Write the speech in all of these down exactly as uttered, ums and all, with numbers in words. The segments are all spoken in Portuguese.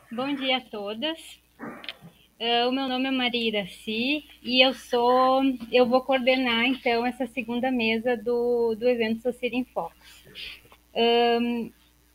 Bom dia a todas. Uh, o meu nome é Maria Iraci e eu sou, eu vou coordenar então essa segunda mesa do, do evento Socir em Focus. Um,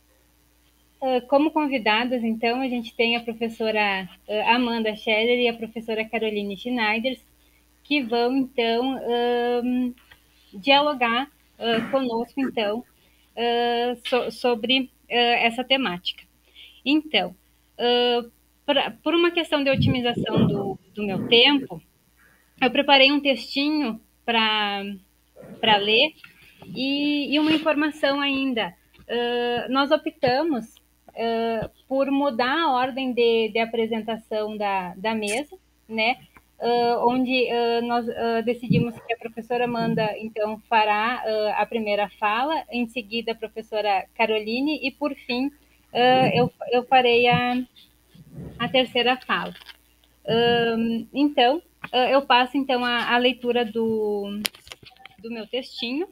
uh, como convidadas, então, a gente tem a professora uh, Amanda Scherer e a professora Caroline Schneiders, que vão então um, dialogar uh, conosco então uh, so, sobre uh, essa temática. Então, uh, pra, por uma questão de otimização do, do meu tempo, eu preparei um textinho para ler e, e uma informação ainda. Uh, nós optamos uh, por mudar a ordem de, de apresentação da, da mesa, né? Uh, onde uh, nós uh, decidimos que a professora Amanda, então, fará uh, a primeira fala, em seguida a professora Caroline, e, por fim, uh, eu, eu farei a, a terceira fala. Uh, então, uh, eu passo, então, a, a leitura do, do meu textinho,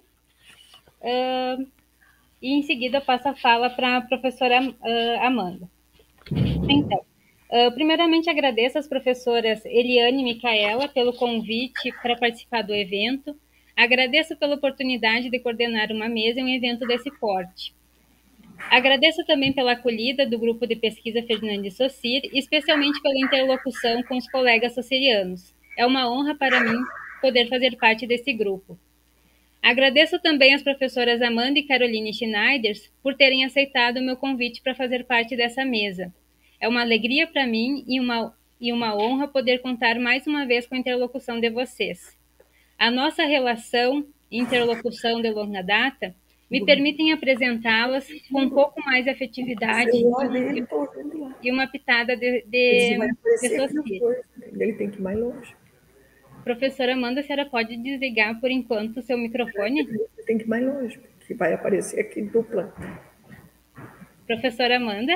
uh, e, em seguida, passo a fala para a professora uh, Amanda. Então, uh, primeiramente, agradeço às professoras Eliane e Micaela pelo convite para participar do evento. Agradeço pela oportunidade de coordenar uma mesa em um evento desse porte. Agradeço também pela acolhida do grupo de pesquisa Ferdinand Saussure, especialmente pela interlocução com os colegas saussurianos. É uma honra para mim poder fazer parte desse grupo. Agradeço também às professoras Amanda e Caroline Schneiders por terem aceitado o meu convite para fazer parte dessa mesa. É uma alegria para mim e uma, e uma honra poder contar mais uma vez com a interlocução de vocês. A nossa relação e interlocução de longa data me permitem apresentá-las com um pouco mais de afetividade e, e uma pitada de, de, de Saussure. Ele tem que ir mais longe. Professora Amanda, a senhora pode desligar por enquanto o seu microfone? Você tem que ir mais longe, que vai aparecer aqui dupla. Professora Amanda?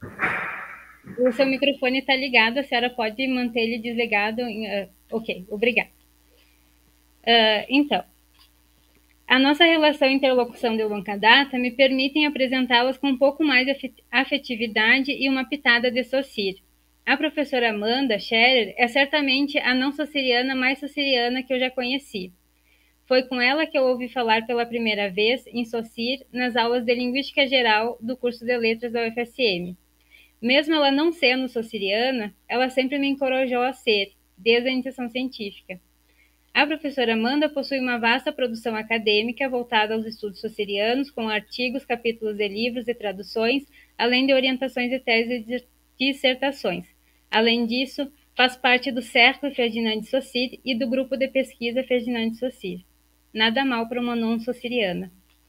O seu microfone está ligado, a senhora pode manter ele desligado? Uh, ok, obrigada. Uh, então, a nossa relação e interlocução de longa data me permitem apresentá-las com um pouco mais de afetividade e uma pitada de Saussure. A professora Amanda Scherer é certamente a não saussuriana mais saussuriana que eu já conheci. Foi com ela que eu ouvi falar pela primeira vez em Saussure nas aulas de Linguística Geral do curso de Letras da U F S M. Mesmo ela não sendo saussuriana, ela sempre me encorajou a ser, desde a iniciação científica. A professora Amanda possui uma vasta produção acadêmica voltada aos estudos saussurianos, com artigos, capítulos de livros e traduções, além de orientações de teses e dissertações. Além disso, faz parte do Cercle Ferdinand Saussure e do grupo de pesquisa Ferdinand Saussure. Nada mal para uma não-saussuriana.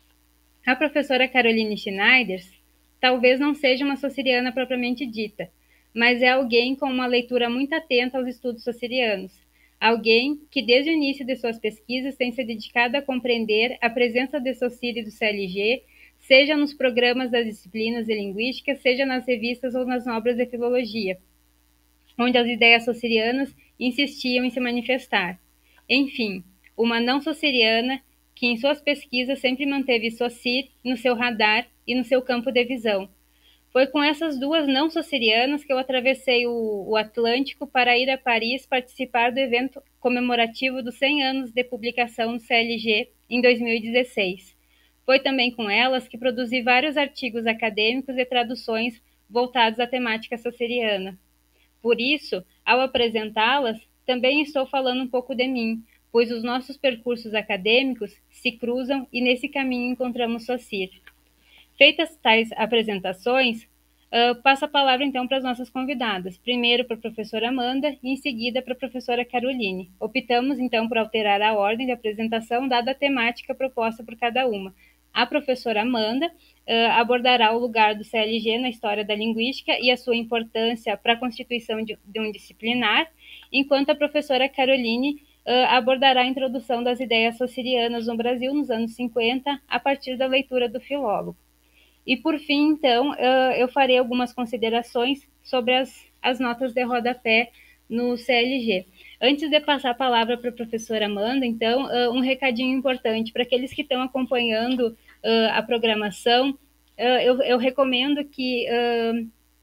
A professora Caroline Schneiders talvez não seja uma saussuriana propriamente dita, mas é alguém com uma leitura muito atenta aos estudos saussurianos. Alguém que, desde o início de suas pesquisas, tem se dedicado a compreender a presença de Saussure e do C L G, seja nos programas das disciplinas de linguística, seja nas revistas ou nas obras de filologia, onde as ideias saussurianas insistiam em se manifestar. Enfim, uma não saussuriana que em suas pesquisas sempre manteve Saussure no seu radar e no seu campo de visão. Foi com essas duas não saussurianas que eu atravessei o, o Atlântico para ir a Paris participar do evento comemorativo dos cem anos de publicação do C L G em dois mil e dezesseis. Foi também com elas que produzi vários artigos acadêmicos e traduções voltados à temática saussuriana. Por isso, ao apresentá-las, também estou falando um pouco de mim, pois os nossos percursos acadêmicos se cruzam e nesse caminho encontramos Saussure. Feitas tais apresentações, uh, passo a palavra então para as nossas convidadas. Primeiro para a professora Amanda e em seguida para a professora Caroline. Optamos então por alterar a ordem de apresentação dada a temática proposta por cada uma. A professora Amanda uh, abordará o lugar do C L G na história da linguística e a sua importância para a constituição de, de um disciplinar, enquanto a professora Caroline uh, abordará a introdução das ideias saussurianas no Brasil nos anos cinquenta, a partir da leitura do filólogo. E, por fim, então, eu farei algumas considerações sobre as, as notas de rodapé no C L G. Antes de passar a palavra para a professora Amanda, então, um recadinho importante para aqueles que estão acompanhando a programação, eu, eu recomendo que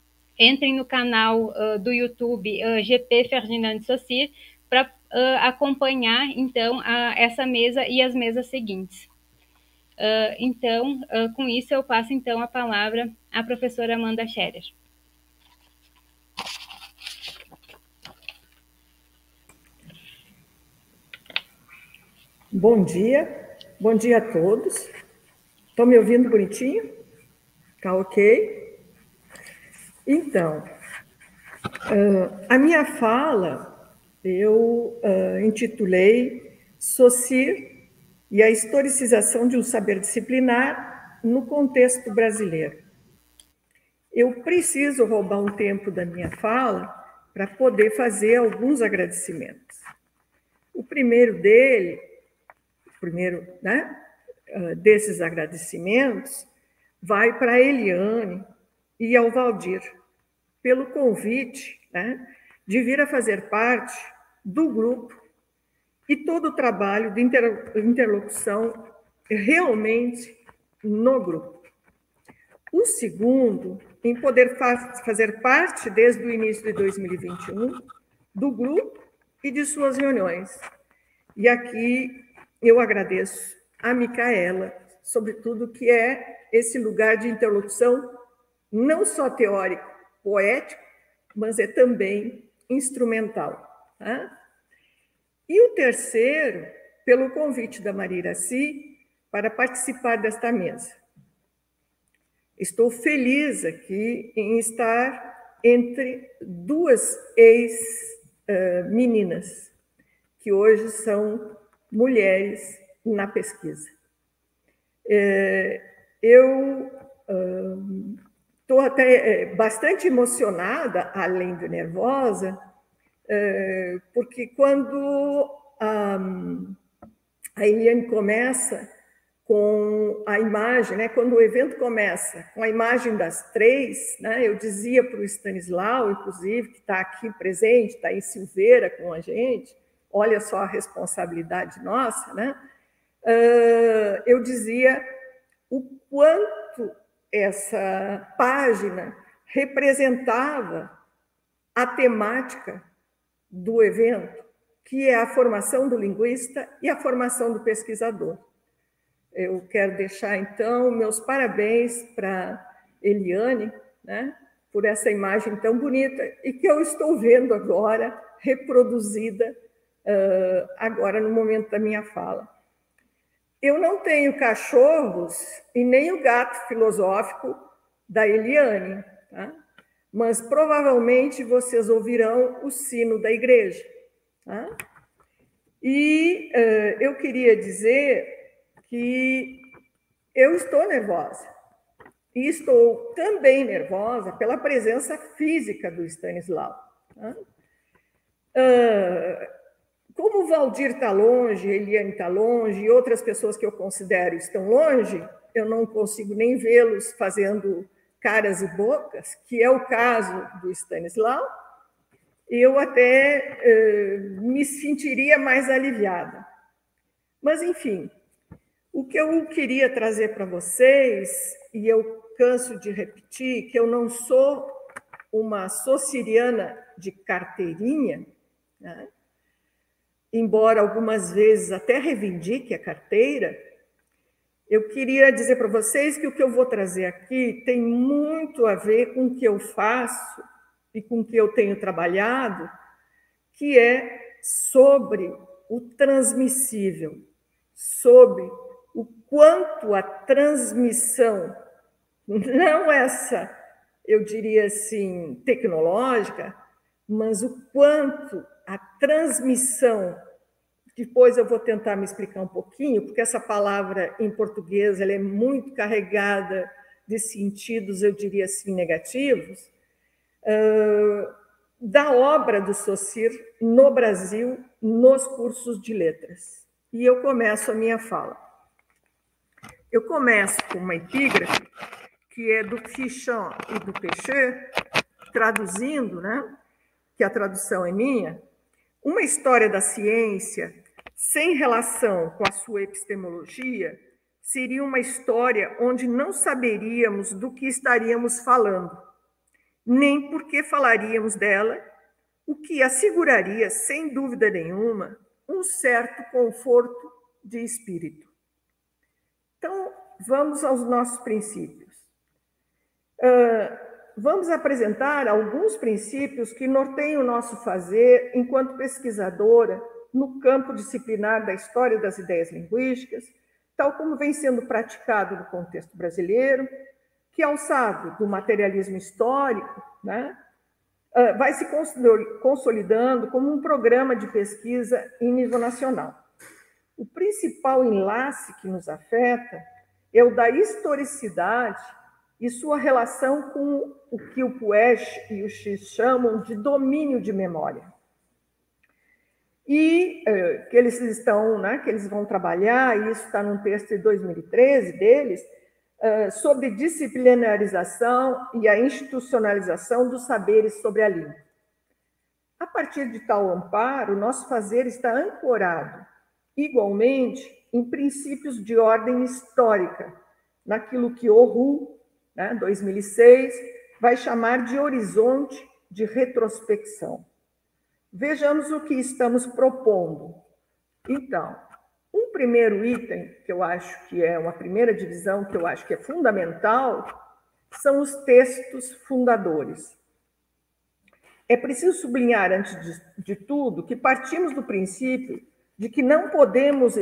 entrem no canal uh, do YouTube uh, G P Ferdinand de Saussure para uh, acompanhar, então, a, essa mesa e as mesas seguintes. Uh, então, uh, com isso, eu passo, então, a palavra à professora Amanda Scherer. Bom dia, bom dia a todos. Estão me ouvindo bonitinho? Tá ok? Então, uh, a minha fala, eu uh, intitulei Saussure e a historicização de um saber disciplinar no contexto brasileiro. Eu preciso roubar um tempo da minha fala para poder fazer alguns agradecimentos. O primeiro dele, o primeiro, né, desses agradecimentos, vai para a Eliane e ao Valdir, pelo convite, né, de vir a fazer parte do grupo e todo o trabalho de interlocução realmente no grupo. O segundo, em poder fazer parte, desde o início de dois mil e vinte e um, do grupo e de suas reuniões. E aqui eu agradeço a Micaela, sobretudo, que é esse lugar de interlocução, não só teórico, poético, mas é também instrumental. Tá? E o terceiro, pelo convite da Maria Iraci para participar desta mesa. Estou feliz aqui em estar entre duas ex-meninas, que hoje são mulheres na pesquisa. Eu estou até bastante emocionada, além de nervosa, porque quando a Eliane começa com a imagem, né, quando o evento começa com a imagem das três, né, eu dizia para o Stanislau, inclusive, que está aqui presente, está em Silveira com a gente, olha só a responsabilidade nossa, né? Uh, eu dizia o quanto essa página representava a temática do evento, que é a formação do linguista e a formação do pesquisador. Eu quero deixar, então, meus parabéns para Eliane, né, por essa imagem tão bonita e que eu estou vendo agora, reproduzida uh, agora no momento da minha fala. Eu não tenho cachorros e nem o gato filosófico da Eliane, tá? Mas provavelmente vocês ouvirão o sino da igreja. Tá? E uh, eu queria dizer que eu estou nervosa. E estou também nervosa pela presença física do Stanislau. Tá? Uh, como o Valdir está longe, a Eliane está longe, e outras pessoas que eu considero estão longe, eu não consigo nem vê-los fazendo caras e bocas, que é o caso do Stanislau, eu até uh, me sentiria mais aliviada. Mas, enfim, o que eu queria trazer para vocês, e eu canso de repetir, que eu não sou uma saussuriana de carteirinha, né? Embora algumas vezes até reivindique a carteira, eu queria dizer para vocês que o que eu vou trazer aqui tem muito a ver com o que eu faço e com o que eu tenho trabalhado, que é sobre o transmissível, sobre o quanto a transmissão, não essa, eu diria assim, tecnológica, mas o quanto a transmissão, depois eu vou tentar me explicar um pouquinho, porque essa palavra em português ela é muito carregada de sentidos, eu diria assim, negativos, uh, da obra do Saussure no Brasil, nos cursos de letras. E eu começo a minha fala. Eu começo com uma epígrafe, que é do Fichon e do Pecheux, traduzindo, né, que a tradução é minha, uma história da ciência sem relação com a sua epistemologia seria uma história onde não saberíamos do que estaríamos falando nem porque falaríamos dela, o que asseguraria, sem dúvida nenhuma, um certo conforto de espírito. Então, vamos aos nossos princípios. Uh, vamos apresentar alguns princípios que norteiam o nosso fazer enquanto pesquisadora no campo disciplinar da história das ideias linguísticas, tal como vem sendo praticado no contexto brasileiro, que, alçado do materialismo histórico, né, uh, vai se consolidando como um programa de pesquisa em nível nacional. O principal enlace que nos afeta é o da historicidade e sua relação com o que o Puech e o X chamam de domínio de memória. E eh, que eles estão, né, que eles vão trabalhar, e isso está num texto de dois mil e treze deles, eh, sobre disciplinarização e a institucionalização dos saberes sobre a língua. A partir de tal amparo, o nosso fazer está ancorado, igualmente, em princípios de ordem histórica, naquilo que Oru, né, dois mil e seis, vai chamar de horizonte de retrospecção. Vejamos o que estamos propondo. Então, um primeiro item, que eu acho que é uma primeira divisão, que eu acho que é fundamental, são os textos fundadores. É preciso sublinhar, antes de, de tudo, que partimos do princípio de que não podemos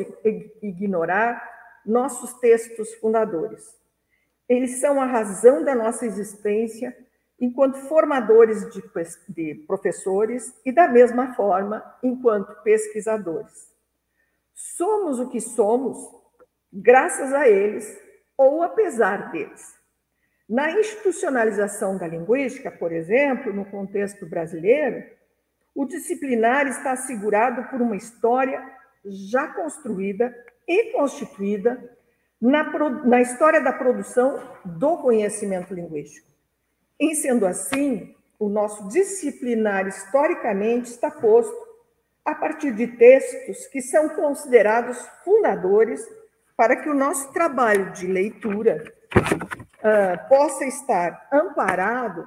ignorar nossos textos fundadores. Eles são a razão da nossa existência enquanto formadores de, de professores e, da mesma forma, enquanto pesquisadores. Somos o que somos graças a eles ou apesar deles. Na institucionalização da linguística, por exemplo, no contexto brasileiro, o disciplinar está assegurado por uma história já construída e constituída na, na história da produção do conhecimento linguístico. Em sendo assim, o nosso disciplinar historicamente está posto a partir de textos que são considerados fundadores para que o nosso trabalho de leitura uh, possa estar amparado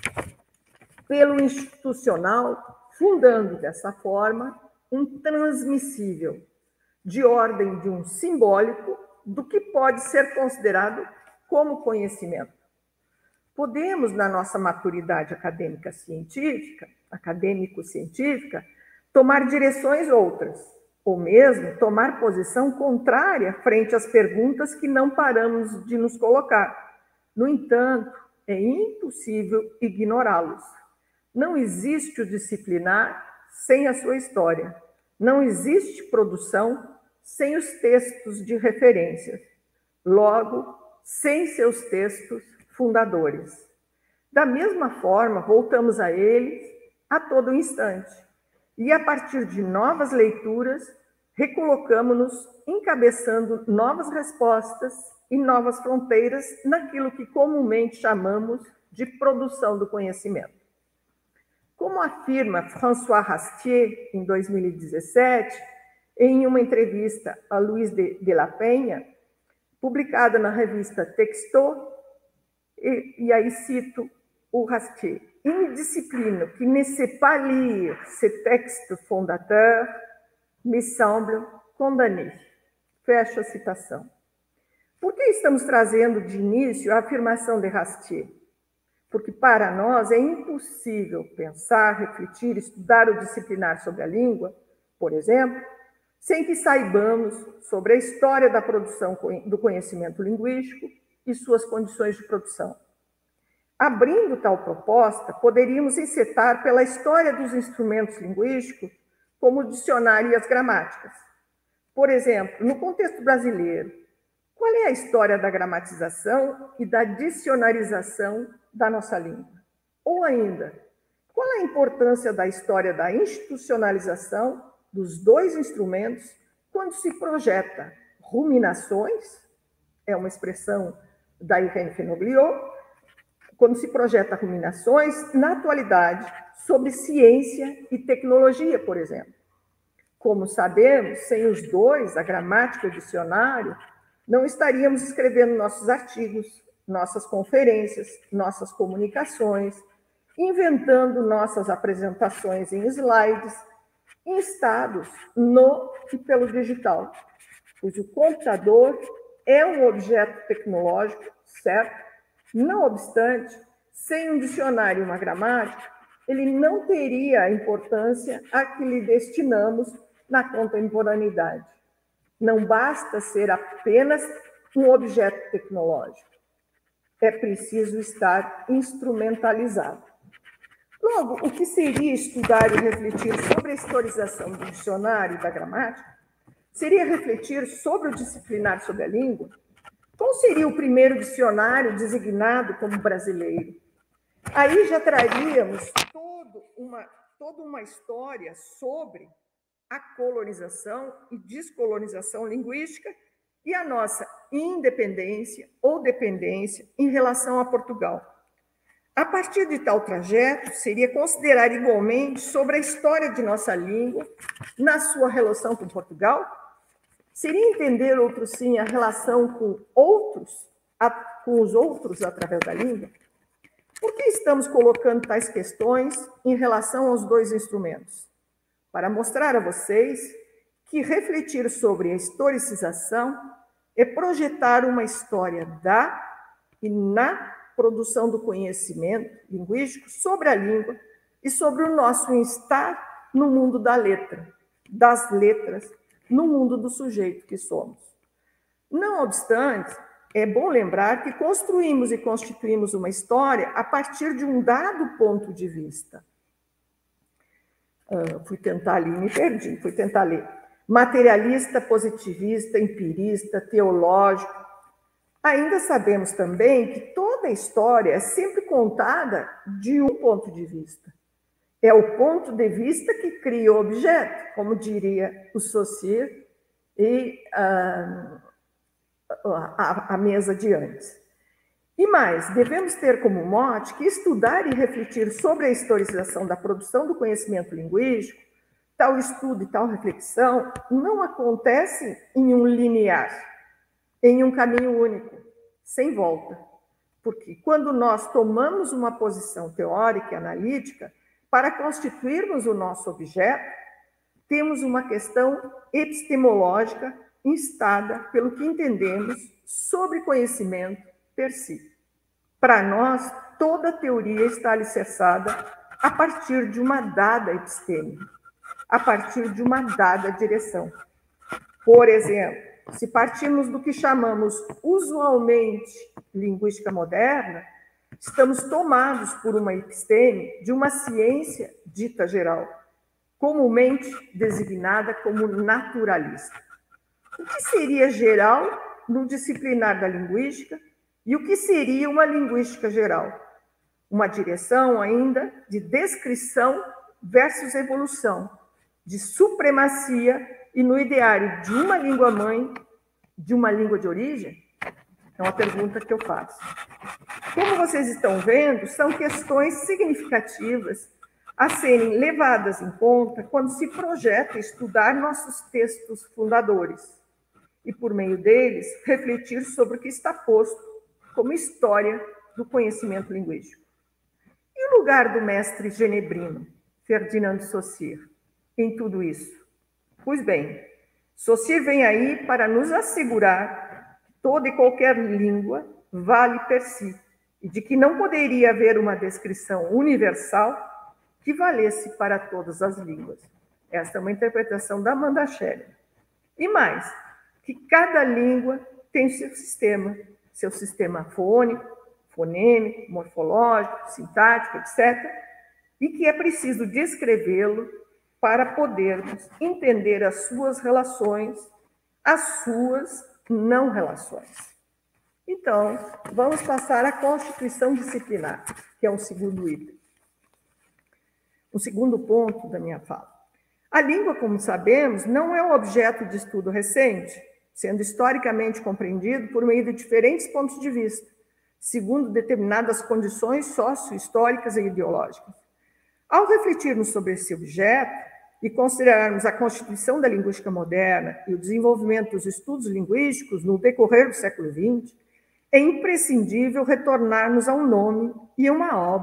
pelo institucional, fundando dessa forma um transmissível de ordem de um simbólico do que pode ser considerado como conhecimento. Podemos, na nossa maturidade acadêmica científica, acadêmico-científica, tomar direções outras, ou mesmo tomar posição contrária frente às perguntas que não paramos de nos colocar. No entanto, é impossível ignorá-los. Não existe o disciplinar sem a sua história. Não existe produção sem os textos de referência. Logo, sem seus textos fundadores. Da mesma forma, voltamos a eles a todo instante. E, a partir de novas leituras, recolocamos-nos encabeçando novas respostas e novas fronteiras naquilo que comumente chamamos de produção do conhecimento. Como afirma François Rastier, em dois mil e dezessete, em uma entrevista a Luiz de, de la Penha, publicada na revista Texto, e, e aí cito o Rastier, une discipline qui ne sait pas lire ces textes fondateurs me semble condamnée. Fecha a citação. Por que estamos trazendo de início a afirmação de Rastier? Porque para nós é impossível pensar, refletir, estudar ou disciplinar sobre a língua, por exemplo, sem que saibamos sobre a história da produção do conhecimento linguístico e suas condições de produção. Abrindo tal proposta, poderíamos encetar pela história dos instrumentos linguísticos, como o dicionário e as gramáticas. Por exemplo, no contexto brasileiro, qual é a história da gramatização e da dicionarização da nossa língua? Ou ainda, qual é a importância da história da institucionalização dos dois instrumentos quando se projeta ruminações, é uma expressão da Irene Fenoglio, quando se projeta ruminações na atualidade sobre ciência e tecnologia, por exemplo. Como sabemos, sem os dois, a gramática e o dicionário, não estaríamos escrevendo nossos artigos, nossas conferências, nossas comunicações, inventando nossas apresentações em slides, instados no e pelo digital, cujo computador é um objeto tecnológico, certo? Não obstante, sem um dicionário e uma gramática, ele não teria a importância a que lhe destinamos na contemporaneidade. Não basta ser apenas um objeto tecnológico. É preciso estar instrumentalizado. Logo, o que seria estudar e refletir sobre a historização do dicionário e da gramática? Seria refletir sobre o disciplinar sobre a língua? Qual seria o primeiro dicionário designado como brasileiro? Aí já traríamos todo uma, toda uma história sobre a colonização e descolonização linguística e a nossa independência ou dependência em relação a Portugal. A partir de tal trajeto, seria considerar igualmente sobre a história de nossa língua na sua relação com Portugal? Seria entender, outro sim, a relação com outros, com os outros através da língua? Por que estamos colocando tais questões em relação aos dois instrumentos? Para mostrar a vocês que refletir sobre a historicização é projetar uma história da e na produção do conhecimento linguístico sobre a língua e sobre o nosso estar no mundo da letra, das letras, no mundo do sujeito que somos. Não obstante, é bom lembrar que construímos e constituímos uma história a partir de um dado ponto de vista. Uh, fui tentar ler, me perdi, fui tentar ler. Materialista, positivista, empirista, teológico. Ainda sabemos também que toda a história é sempre contada de um ponto de vista. É o ponto de vista que cria o objeto, como diria o Saussure e uh, a, a mesa de antes. E mais, devemos ter como mote que estudar e refletir sobre a historicização da produção do conhecimento linguístico, tal estudo e tal reflexão, não acontece em um linear, em um caminho único, sem volta. Porque quando nós tomamos uma posição teórica e analítica para constituirmos o nosso objeto, temos uma questão epistemológica instada pelo que entendemos sobre conhecimento per si. Para nós, toda teoria está alicerçada a partir de uma dada episteme, a partir de uma dada direção. Por exemplo, se partirmos do que chamamos usualmente linguística moderna, estamos tomados por uma episteme de uma ciência dita geral, comumente designada como naturalista. O que seria geral no disciplinar da linguística e o que seria uma linguística geral? Uma direção ainda de descrição versus evolução, de supremacia e no ideário de uma língua-mãe, de uma língua de origem? É uma pergunta que eu faço. Como vocês estão vendo, são questões significativas a serem levadas em conta quando se projeta estudar nossos textos fundadores e, por meio deles, refletir sobre o que está posto como história do conhecimento linguístico. E o lugar do mestre genebrino, Ferdinand de Saussure, em tudo isso? Pois bem, Saussure vem aí para nos assegurar que toda e qualquer língua vale per si, e de que não poderia haver uma descrição universal que valesse para todas as línguas. Esta é uma interpretação da Amanda Scherer. E mais, que cada língua tem seu sistema, seu sistema fônico, fonêmico, morfológico, sintático, etcétera, e que é preciso descrevê-lo para podermos entender as suas relações, as suas não relações. Então, vamos passar à constituição disciplinar, que é um segundo item. O segundo ponto da minha fala. A língua, como sabemos, não é um objeto de estudo recente, sendo historicamente compreendido por meio de diferentes pontos de vista, segundo determinadas condições sócio-históricas e ideológicas. Ao refletirmos sobre esse objeto e considerarmos a constituição da linguística moderna e o desenvolvimento dos estudos linguísticos no decorrer do século vinte, é imprescindível retornarmos a um nome e uma obra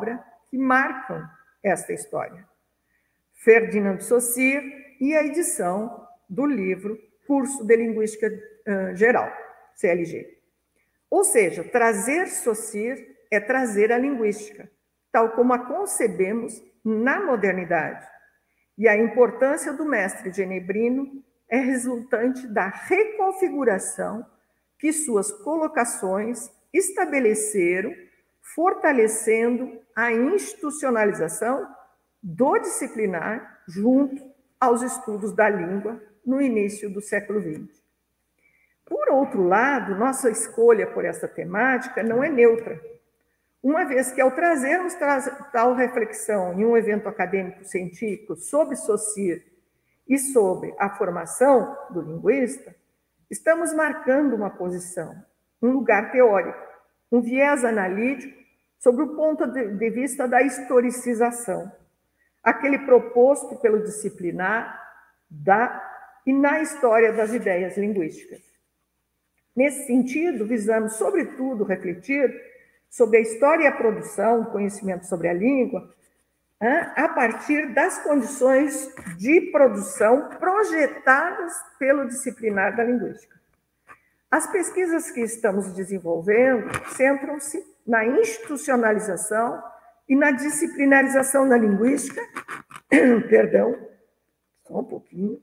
que marcam esta história. Ferdinand de Saussure e a edição do livro Curso de Linguística uh, Geral, C L G. Ou seja, trazer Saussure é trazer a linguística, tal como a concebemos na modernidade. E a importância do mestre genebrino é resultante da reconfiguração que suas colocações estabeleceram, fortalecendo a institucionalização do disciplinar junto aos estudos da língua no início do século vinte. Por outro lado, nossa escolha por essa temática não é neutra, uma vez que, ao trazermos tal reflexão em um evento acadêmico-científico sobre Saussure e sobre a formação do linguista, estamos marcando uma posição, um lugar teórico, um viés analítico sobre o ponto de vista da historicização, aquele proposto pelo disciplinar da e na história das ideias linguísticas. Nesse sentido, visamos, sobretudo, refletir sobre a história e a produção do conhecimento sobre a língua, a partir das condições de produção projetadas pelo disciplinar da linguística. As pesquisas que estamos desenvolvendo centram-se na institucionalização e na disciplinarização da linguística, perdão, só um pouquinho,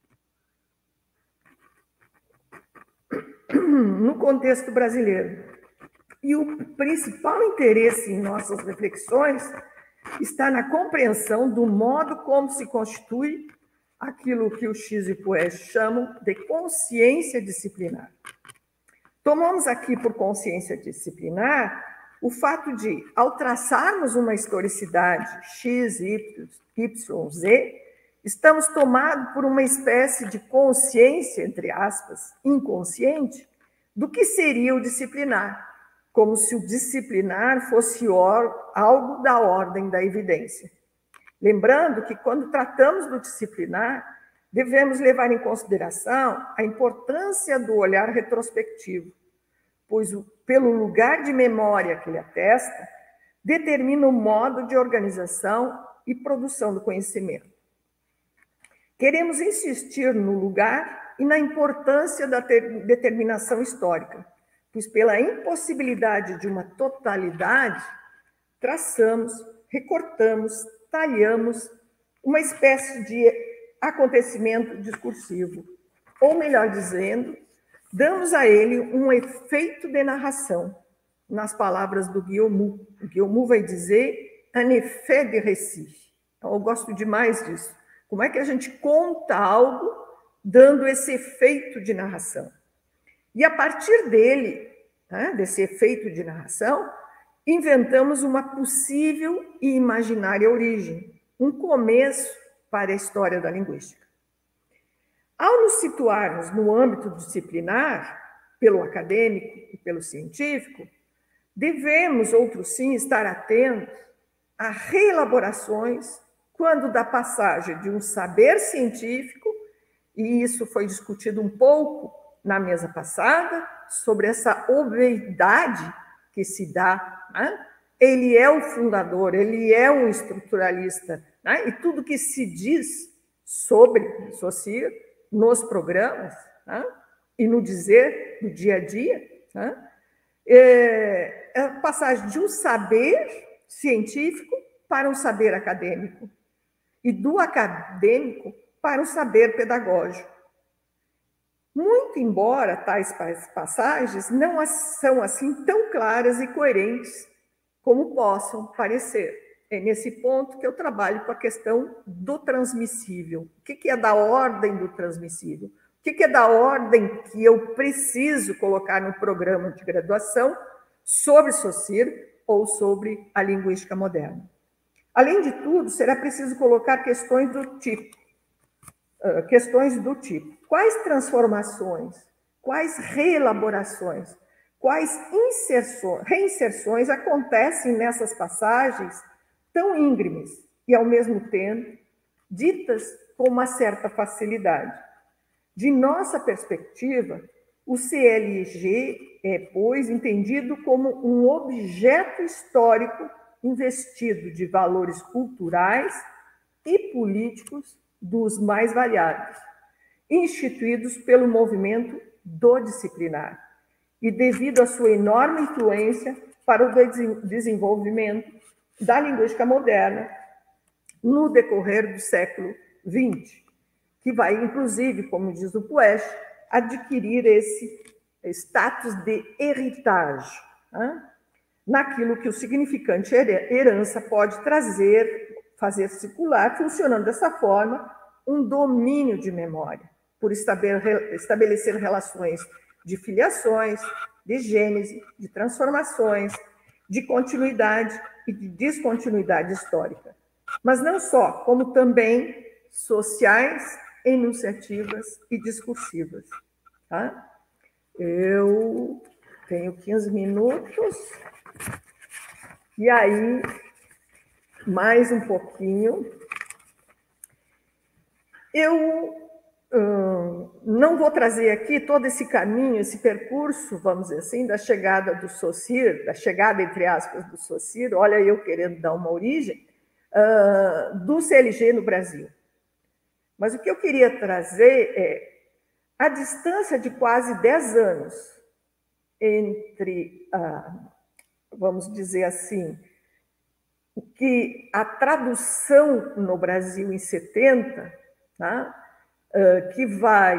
no contexto brasileiro. E o principal interesse em nossas reflexões está na compreensão do modo como se constitui aquilo que o X e o Poe chamam de consciência disciplinar. Tomamos aqui por consciência disciplinar o fato de, ao traçarmos uma historicidade X, Y, Z, estamos tomados por uma espécie de consciência, entre aspas, inconsciente, do que seria o disciplinar, como se o disciplinar fosse algo da ordem da evidência. Lembrando que, quando tratamos do disciplinar, devemos levar em consideração a importância do olhar retrospectivo, pois, pelo lugar de memória que ele atesta, determina o modo de organização e produção do conhecimento. Queremos insistir no lugar e na importância da determinação histórica, pois, pela impossibilidade de uma totalidade, traçamos, recortamos, talhamos uma espécie de acontecimento discursivo, ou, melhor dizendo, damos a ele um efeito de narração, nas palavras do Guillaume. O Guillaume vai dizer un effet de récit. Então, eu gosto demais disso. Como é que a gente conta algo dando esse efeito de narração? E, a partir dele, né, desse efeito de narração, inventamos uma possível e imaginária origem, um começo para a história da linguística. Ao nos situarmos no âmbito disciplinar, pelo acadêmico e pelo científico, devemos, outro sim, estar atentos a reelaborações quando da passagem de um saber científico, e isso foi discutido um pouco na mesa passada, sobre essa obviedade que se dá, né? Ele é o fundador, ele é um estruturalista, né? E tudo que se diz sobre Saussure nos programas, né? E no dizer do dia a dia, né? É a passagem de um saber científico para um saber acadêmico, e do acadêmico para um saber pedagógico. Muito embora tais passagens não são assim tão claras e coerentes como possam parecer. É nesse ponto que eu trabalho com a questão do transmissível. O que é da ordem do transmissível? O que é da ordem que eu preciso colocar no programa de graduação sobre Saussure ou sobre a linguística moderna? Além de tudo, será preciso colocar questões do tipo, questões do tipo, quais transformações, quais reelaborações, quais inserções, reinserções acontecem nessas passagens tão íngremes e, ao mesmo tempo, ditas com uma certa facilidade. De nossa perspectiva, o C L G é, pois, entendido como um objeto histórico investido de valores culturais e políticos dos mais variados, instituídos pelo movimento do disciplinar, e devido à sua enorme influência para o desenvolvimento da linguística moderna no decorrer do século vinte, que vai, inclusive, como diz o Puech, adquirir esse status de heritage, né? Naquilo que o significante herança pode trazer, fazer circular, funcionando dessa forma, um domínio de memória, por estabelecer relações de filiações, de gênese, de transformações, de continuidade e de descontinuidade histórica. Mas não só, como também sociais, enunciativas e discursivas. Tá? Eu tenho quinze minutos, e aí, mais um pouquinho. Eu hum, não vou trazer aqui todo esse caminho, esse percurso, vamos dizer assim, da chegada do Saussure, da chegada, entre aspas, do Saussure, olha eu querendo dar uma origem, uh, do C L G no Brasil. Mas o que eu queria trazer é a distância de quase dez anos entre, uh, vamos dizer assim, o que a tradução no Brasil em setenta, tá? uh, que vai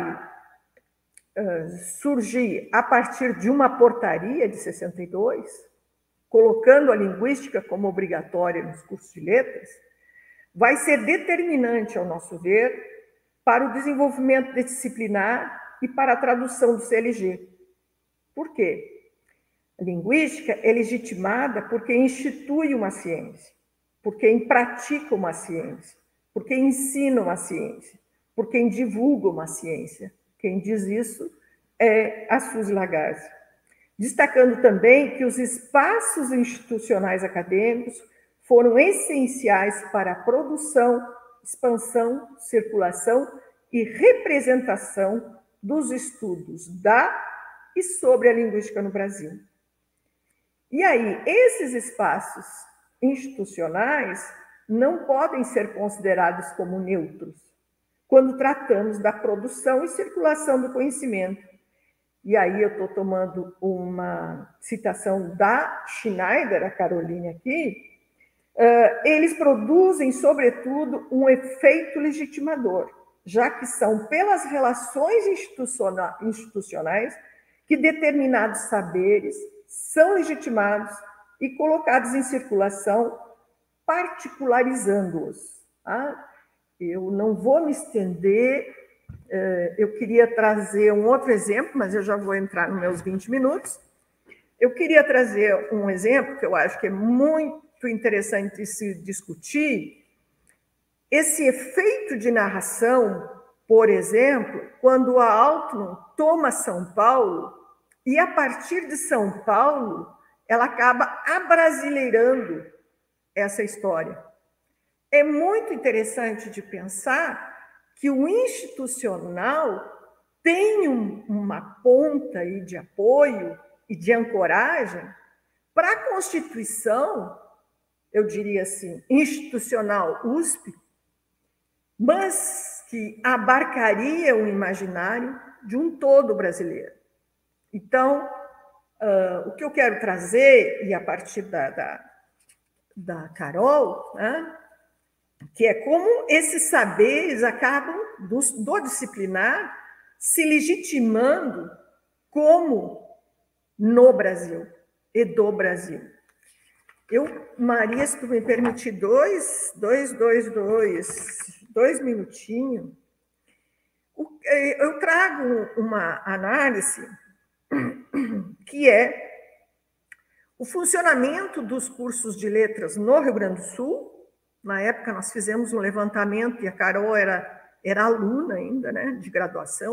uh, surgir a partir de uma portaria de sessenta e dois, colocando a linguística como obrigatória nos cursos de letras, vai ser determinante, ao nosso ver, para o desenvolvimento disciplinar e para a tradução do C L G. Por quê? A linguística é legitimada porque institui uma ciência, porque pratica uma ciência, porque ensina uma ciência, por quem divulga uma ciência. Quem diz isso é a Suzy Lagasse. Destacando também que os espaços institucionais acadêmicos foram essenciais para a produção, expansão, circulação e representação dos estudos da e sobre a linguística no Brasil. E aí, esses espaços institucionais não podem ser considerados como neutros quando tratamos da produção e circulação do conhecimento. E aí eu estou tomando uma citação da Schneider, a Caroline aqui. Uh, eles produzem, sobretudo, um efeito legitimador, já que são pelas relações institucionais que determinados saberes são legitimados e colocados em circulação, particularizando-os. Tá? Eu não vou me estender, eu queria trazer um outro exemplo, mas eu já vou entrar nos meus vinte minutos. Eu queria trazer um exemplo que eu acho que é muito interessante de se discutir, esse efeito de narração, por exemplo, quando a Altman toma São Paulo, e a partir de São Paulo, ela acaba abrasileirando essa história. É muito interessante de pensar que o institucional tem um, uma ponta aí de apoio e de ancoragem para a Constituição, eu diria assim, institucional U S P, mas que abarcaria o imaginário de um todo brasileiro. Então, uh, o que eu quero trazer, e a partir da, da, da Carol, né, que é como esses saberes acabam, do, do disciplinar, se legitimando como no Brasil e do Brasil. Eu, Maria, se tu me permitir dois, dois, dois, dois, dois minutinhos, eu trago uma análise que é o funcionamento dos cursos de letras no Rio Grande do Sul. Na época, nós fizemos um levantamento, e a Carol era, era aluna ainda, né, de graduação,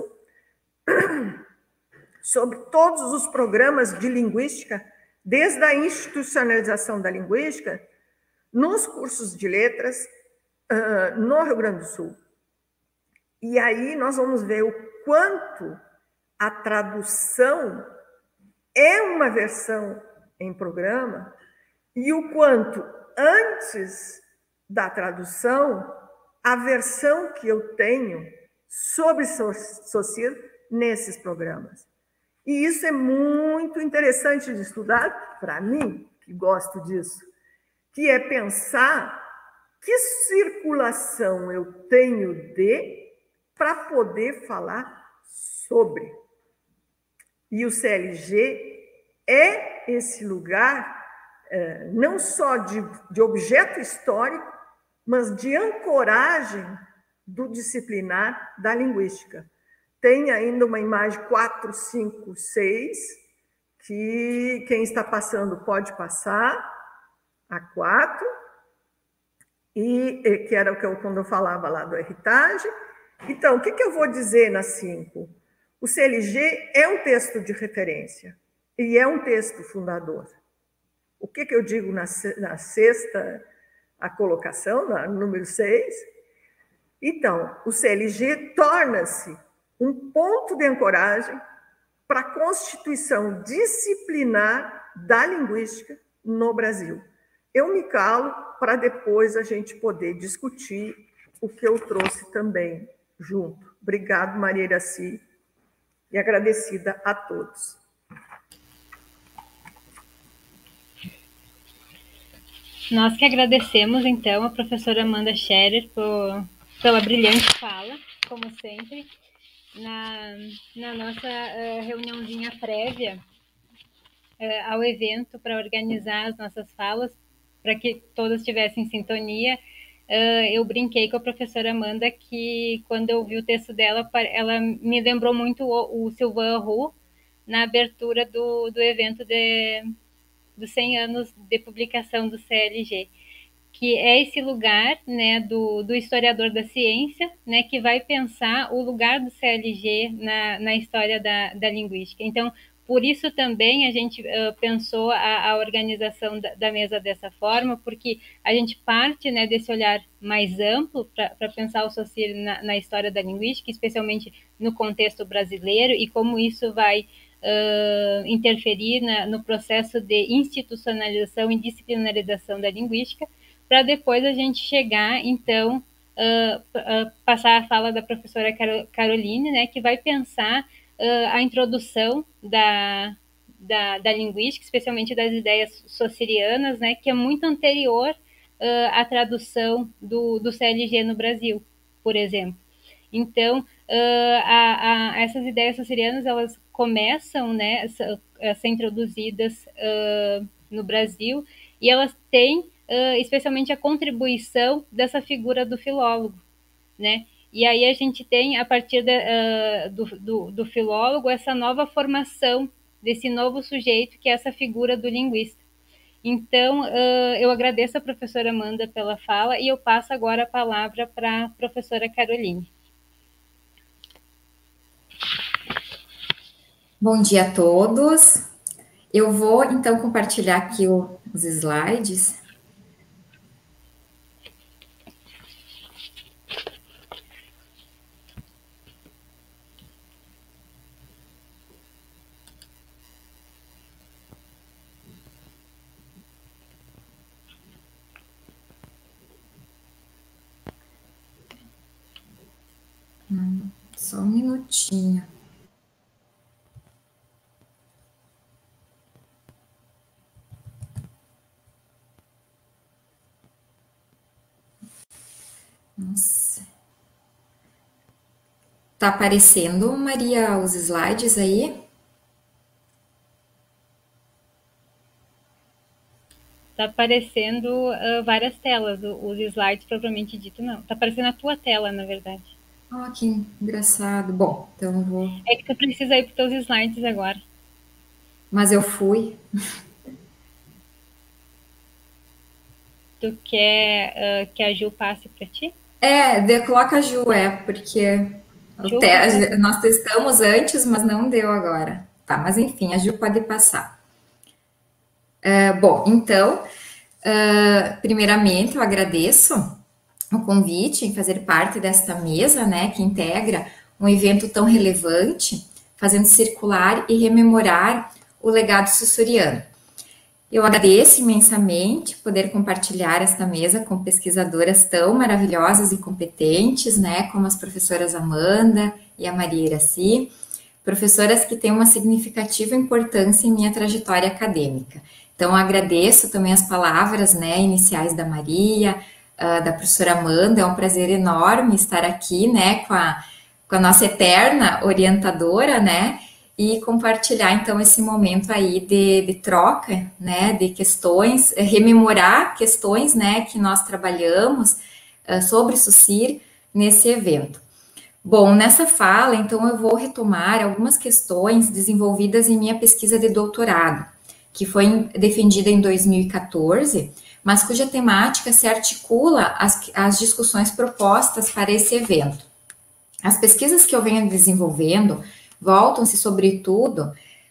sobre todos os programas de linguística, desde a institucionalização da linguística, nos cursos de letras uh, no Rio Grande do Sul. E aí nós vamos ver o quanto a tradução é uma versão em programa e o quanto antes da tradução, a versão que eu tenho sobre Saussure nesses programas. E isso é muito interessante de estudar, para mim, que gosto disso, que é pensar que circulação eu tenho de para poder falar sobre. E o C L G é esse lugar, não só de, de objeto histórico, mas de ancoragem do disciplinar da linguística. Tem ainda uma imagem quatro, cinco, seis, que quem está passando pode passar, a quatro, e, que era o que eu, quando eu falava lá do heritage. Então, o que, que eu vou dizer na cinco? O C L G é um texto de referência e é um texto fundador. O que, que eu digo na, na sexta, a colocação, no número seis? Então, o C L G torna-se um ponto de ancoragem para a constituição disciplinar da linguística no Brasil. Eu me calo para depois a gente poder discutir o que eu trouxe também junto. Obrigado, Maria Iraci, e agradecida a todos. Nós que agradecemos, então, a professora Amanda Scherer por, pela brilhante fala, como sempre, na, na nossa uh, reuniãozinha prévia uh, ao evento para organizar as nossas falas, para que todas tivessem sintonia. Uh, eu brinquei com a professora Amanda que, quando eu vi o texto dela, ela me lembrou muito o, o Sylvain Roux na abertura do, do evento de, dos cem anos de publicação do C L G, que é esse lugar, né, do, do historiador da ciência, né, que vai pensar o lugar do C L G na, na história da, da linguística. Então, por isso também a gente uh, pensou a, a organização da, da mesa dessa forma, porque a gente parte, né, desse olhar mais amplo para pensar o Saussure na, na história da linguística, especialmente no contexto brasileiro, e como isso vai uh, interferir na, no processo de institucionalização e disciplinarização da linguística, para depois a gente chegar, então, uh, uh, passar a fala da professora Caroline, né, que vai pensar Uh, a introdução da, da, da linguística, especialmente das ideias saussurianas, né, que é muito anterior uh, à tradução do, do C L G no Brasil, por exemplo. Então, uh, a, a, essas ideias saussurianas, elas começam, né, a ser introduzidas uh, no Brasil, e elas têm, uh, especialmente, a contribuição dessa figura do filólogo, né? E aí a gente tem, a partir de, uh, do, do, do filólogo, essa nova formação desse novo sujeito, que é essa figura do linguista. Então, uh, eu agradeço a professora Amanda pela fala e eu passo agora a palavra para a professora Caroline. Bom dia a todos. Eu vou, então, compartilhar aqui o, os slides. Hum, só um minutinho. Nossa. Tá aparecendo, Maria, os slides aí? Tá aparecendo uh, várias telas, os slides propriamente dito não. Tá aparecendo a tua tela, na verdade. Ah, oh, que engraçado. Bom, então eu vou... É que tu precisa ir para os teus slides agora. Mas eu fui. Tu quer uh, que a Ju passe para ti? É, de, coloca a Ju, é, porque Ju, te, nós testamos antes, mas não deu agora. Tá, mas enfim, a Ju pode passar. Uh, bom, então, uh, primeiramente eu agradeço o convite em fazer parte desta mesa, né, que integra um evento tão relevante, fazendo circular e rememorar o legado saussuriano. Eu agradeço imensamente poder compartilhar esta mesa com pesquisadoras tão maravilhosas e competentes, né, como as professoras Amanda e a Maria Iraci, professoras que têm uma significativa importância em minha trajetória acadêmica. Então, agradeço também as palavras, né, iniciais da Maria, uh, da professora Amanda. É um prazer enorme estar aqui, né, com a, com a nossa eterna orientadora, né, e compartilhar, então, esse momento aí de, de troca, né, de questões, rememorar questões, né, que nós trabalhamos uh, sobre o SUSIR nesse evento. Bom, nessa fala, então, eu vou retomar algumas questões desenvolvidas em minha pesquisa de doutorado, que foi defendida em dois mil e quatorze, mas cuja temática se articula às, às discussões propostas para esse evento. As pesquisas que eu venho desenvolvendo voltam-se, sobretudo,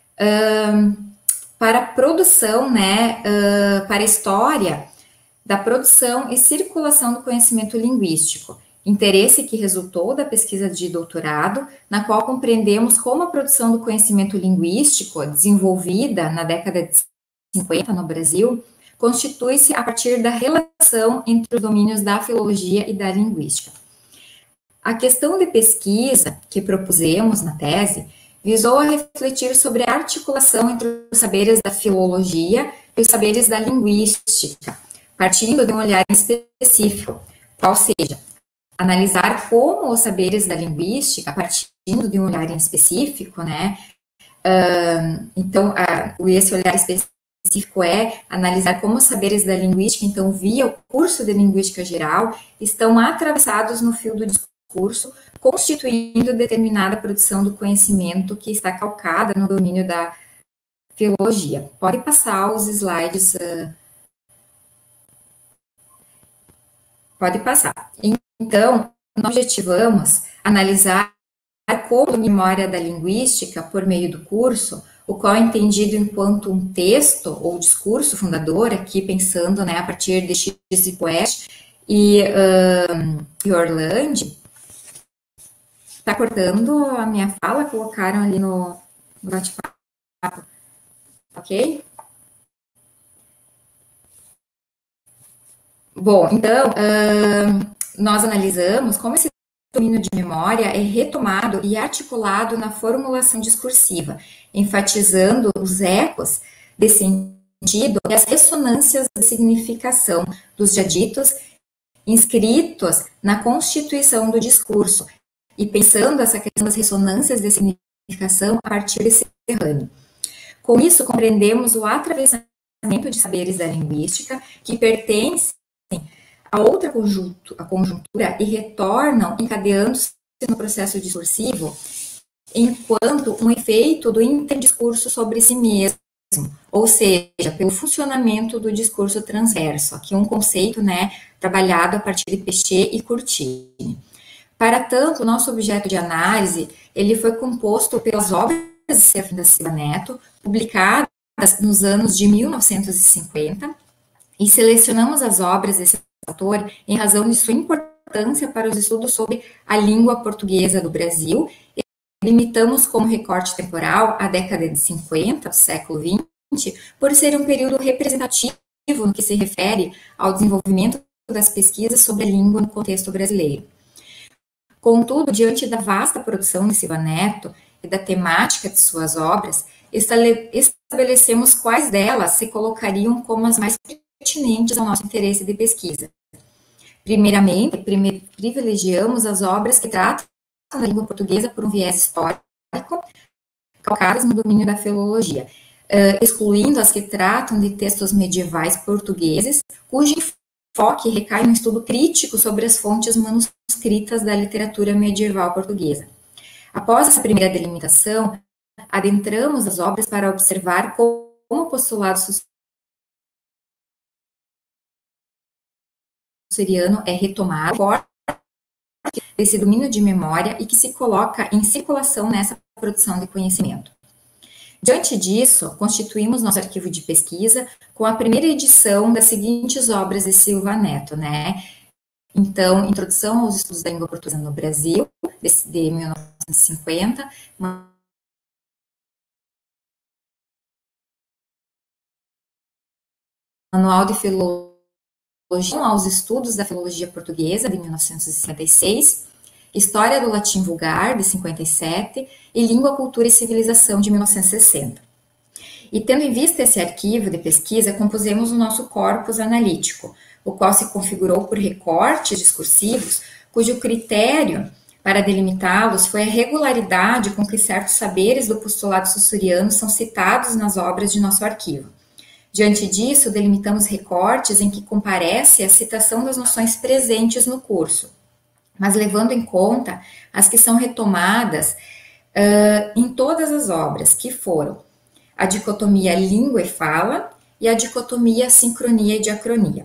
uh, para a produção, né, uh, para a história da produção e circulação do conhecimento linguístico, interesse que resultou da pesquisa de doutorado, na qual compreendemos como a produção do conhecimento linguístico, desenvolvida na década de cinquenta no Brasil, constitui-se a partir da relação entre os domínios da filologia e da linguística. A questão de pesquisa que propusemos na tese visou a refletir sobre a articulação entre os saberes da filologia e os saberes da linguística, partindo de um olhar específico, qual seja, analisar como os saberes da linguística, partindo de um olhar específico, né, uh, então, uh, esse olhar específico é analisar como os saberes da linguística, então, via o curso de linguística geral, estão atravessados no fio do discurso, constituindo determinada produção do conhecimento que está calcada no domínio da filologia. Pode passar os slides. Uh, pode passar. Então, nós objetivamos analisar como a memória da linguística por meio do curso, o qual é entendido enquanto um texto ou discurso fundador, aqui pensando, né, a partir de X e West e, um, e Orlandi. Está cortando a minha fala? Colocaram ali no, no bate-papo. Ok? Bom, então, uh, nós analisamos como esse domínio de memória é retomado e articulado na formulação discursiva, enfatizando os ecos de sentido e as ressonâncias de significação dos já ditos inscritos na constituição do discurso, e pensando essa questão das ressonâncias de significação a partir desse terrâneo. Com isso, compreendemos o atravessamento de saberes da linguística que pertencem a outra conjuntura, a conjuntura e retornam encadeando-se no processo discursivo enquanto um efeito do interdiscurso sobre si mesmo, ou seja, pelo funcionamento do discurso transverso, aqui um conceito, né, trabalhado a partir de Péchet e Curtine. Para tanto, o nosso objeto de análise, ele foi composto pelas obras de Serafim da Silva Neto, publicadas nos anos de mil novecentos e cinquenta, e selecionamos as obras desse autor em razão de sua importância para os estudos sobre a língua portuguesa do Brasil. E limitamos como recorte temporal a década de cinquenta do século vinte, por ser um período representativo no que se refere ao desenvolvimento das pesquisas sobre a língua no contexto brasileiro. Contudo, diante da vasta produção de Silva Neto e da temática de suas obras, estabelecemos quais delas se colocariam como as mais pertinentes ao nosso interesse de pesquisa. Primeiramente, prime- privilegiamos as obras que tratam da língua portuguesa por um viés histórico, calcadas no domínio da filologia, uh, excluindo as que tratam de textos medievais portugueses, cujo enfoque recai no estudo crítico sobre as fontes manuscritas da literatura medieval portuguesa. Após essa primeira delimitação, adentramos as obras para observar como o postulado sussuriano é retomado desse domínio de memória e que se coloca em circulação nessa produção de conhecimento. Diante disso, constituímos nosso arquivo de pesquisa com a primeira edição das seguintes obras de Silva Neto, né? Então, Introdução aos Estudos da Língua Portuguesa no Brasil, de mil novecentos e cinquenta, uma Manual de Filologia aos Estudos da Filologia Portuguesa, de mil novecentos e cinquenta e seis, História do Latim Vulgar, de cinquenta e sete, e Língua, Cultura e Civilização, de mil novecentos e sessenta. E tendo em vista esse arquivo de pesquisa, compusemos o nosso corpus analítico, o qual se configurou por recortes discursivos, cujo critério para delimitá-los foi a regularidade com que certos saberes do postulado saussuriano são citados nas obras de nosso arquivo. Diante disso, delimitamos recortes em que comparece a citação das noções presentes no curso, mas levando em conta as que são retomadas uh, em todas as obras, que foram a dicotomia língua e fala e a dicotomia sincronia e diacronia.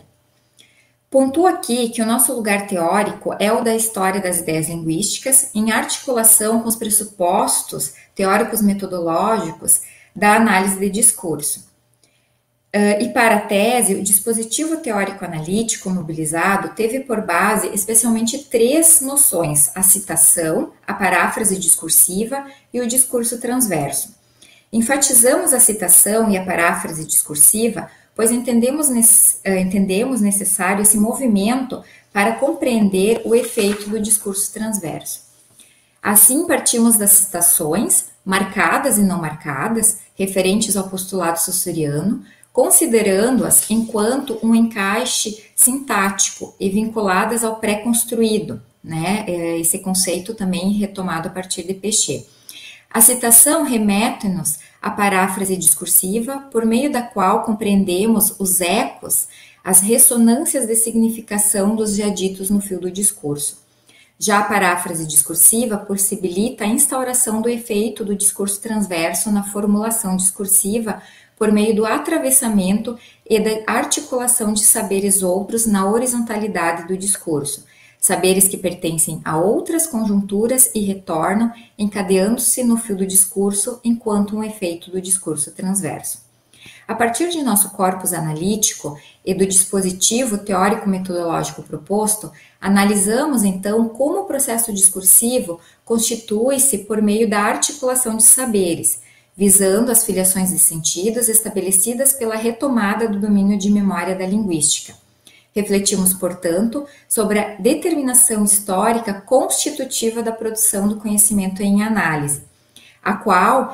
Pontuo aqui que o nosso lugar teórico é o da história das ideias linguísticas, em articulação com os pressupostos teóricos metodológicos da análise de discurso. Uh, e para a tese, o dispositivo teórico-analítico mobilizado teve por base especialmente três noções: a citação, a paráfrase discursiva e o discurso transverso. Enfatizamos a citação e a paráfrase discursiva, pois entendemos, uh, entendemos necessário esse movimento para compreender o efeito do discurso transverso. Assim, partimos das citações, marcadas e não marcadas, referentes ao postulado saussuriano, considerando-as enquanto um encaixe sintático e vinculadas ao pré-construído, né? Esse conceito também retomado a partir de Péchet. A citação remete-nos à paráfrase discursiva, por meio da qual compreendemos os ecos, as ressonâncias de significação dos já ditos no fio do discurso. Já a paráfrase discursiva possibilita a instauração do efeito do discurso transverso na formulação discursiva, por meio do atravessamento e da articulação de saberes outros na horizontalidade do discurso, saberes que pertencem a outras conjunturas e retornam, encadeando-se no fio do discurso enquanto um efeito do discurso transverso. A partir de nosso corpus analítico e do dispositivo teórico-metodológico proposto, analisamos então como o processo discursivo constitui-se por meio da articulação de saberes, visando as filiações de sentidos estabelecidas pela retomada do domínio de memória da linguística. Refletimos, portanto, sobre a determinação histórica constitutiva da produção do conhecimento em análise, a qual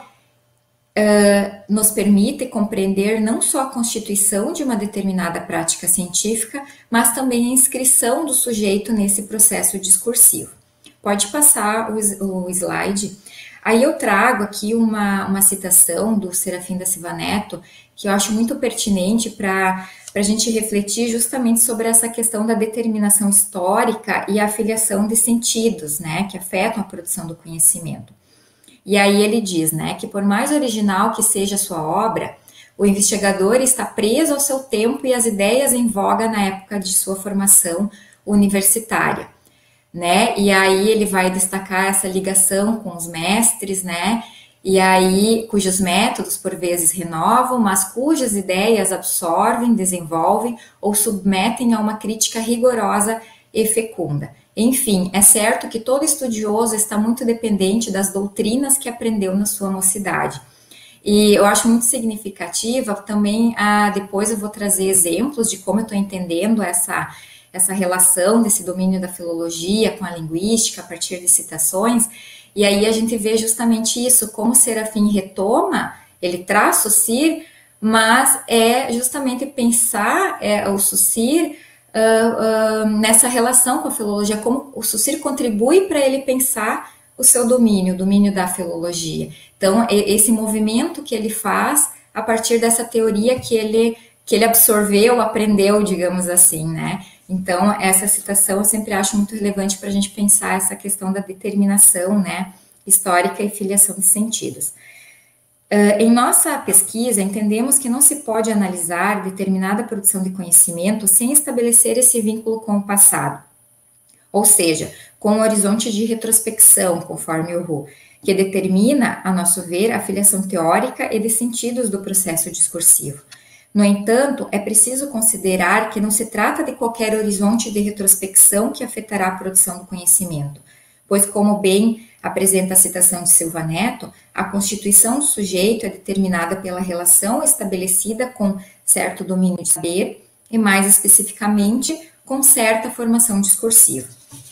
uh, nos permite compreender não só a constituição de uma determinada prática científica, mas também a inscrição do sujeito nesse processo discursivo. Pode passar o, o slide. Aí eu trago aqui uma, uma citação do Serafim da Silva Neto, que eu acho muito pertinente para a gente refletir justamente sobre essa questão da determinação histórica e a afiliação de sentidos, né, que afetam a produção do conhecimento. E aí ele diz, né, que por mais original que seja a sua obra, o investigador está preso ao seu tempo e às ideias em voga na época de sua formação universitária. Né? E aí ele vai destacar essa ligação com os mestres, né? E aí, cujos métodos por vezes renovam, mas cujas ideias absorvem, desenvolvem ou submetem a uma crítica rigorosa e fecunda. Enfim, é certo que todo estudioso está muito dependente das doutrinas que aprendeu na sua mocidade. E eu acho muito significativa também, ah, depois eu vou trazer exemplos de como eu estou entendendo essa essa relação desse domínio da filologia com a linguística a partir de citações, e aí a gente vê justamente isso, como o Serafim retoma, ele traz Saussure, mas é justamente pensar é, o Saussure uh, uh, nessa relação com a filologia, como o Saussure contribui para ele pensar o seu domínio, o domínio da filologia. Então, esse movimento que ele faz a partir dessa teoria que ele, que ele absorveu, aprendeu, digamos assim, né? Então, essa citação eu sempre acho muito relevante para a gente pensar essa questão da determinação, né, histórica e filiação de sentidos. Uh, em nossa pesquisa, entendemos que não se pode analisar determinada produção de conhecimento sem estabelecer esse vínculo com o passado, ou seja, com um horizonte de retrospecção, conforme o Roux, que determina, a nosso ver, a filiação teórica e de sentidos do processo discursivo. No entanto, é preciso considerar que não se trata de qualquer horizonte de retrospecção que afetará a produção do conhecimento, pois, como bem apresenta a citação de Silva Neto, a constituição do sujeito é determinada pela relação estabelecida com certo domínio de saber e, mais especificamente, com certa formação discursiva.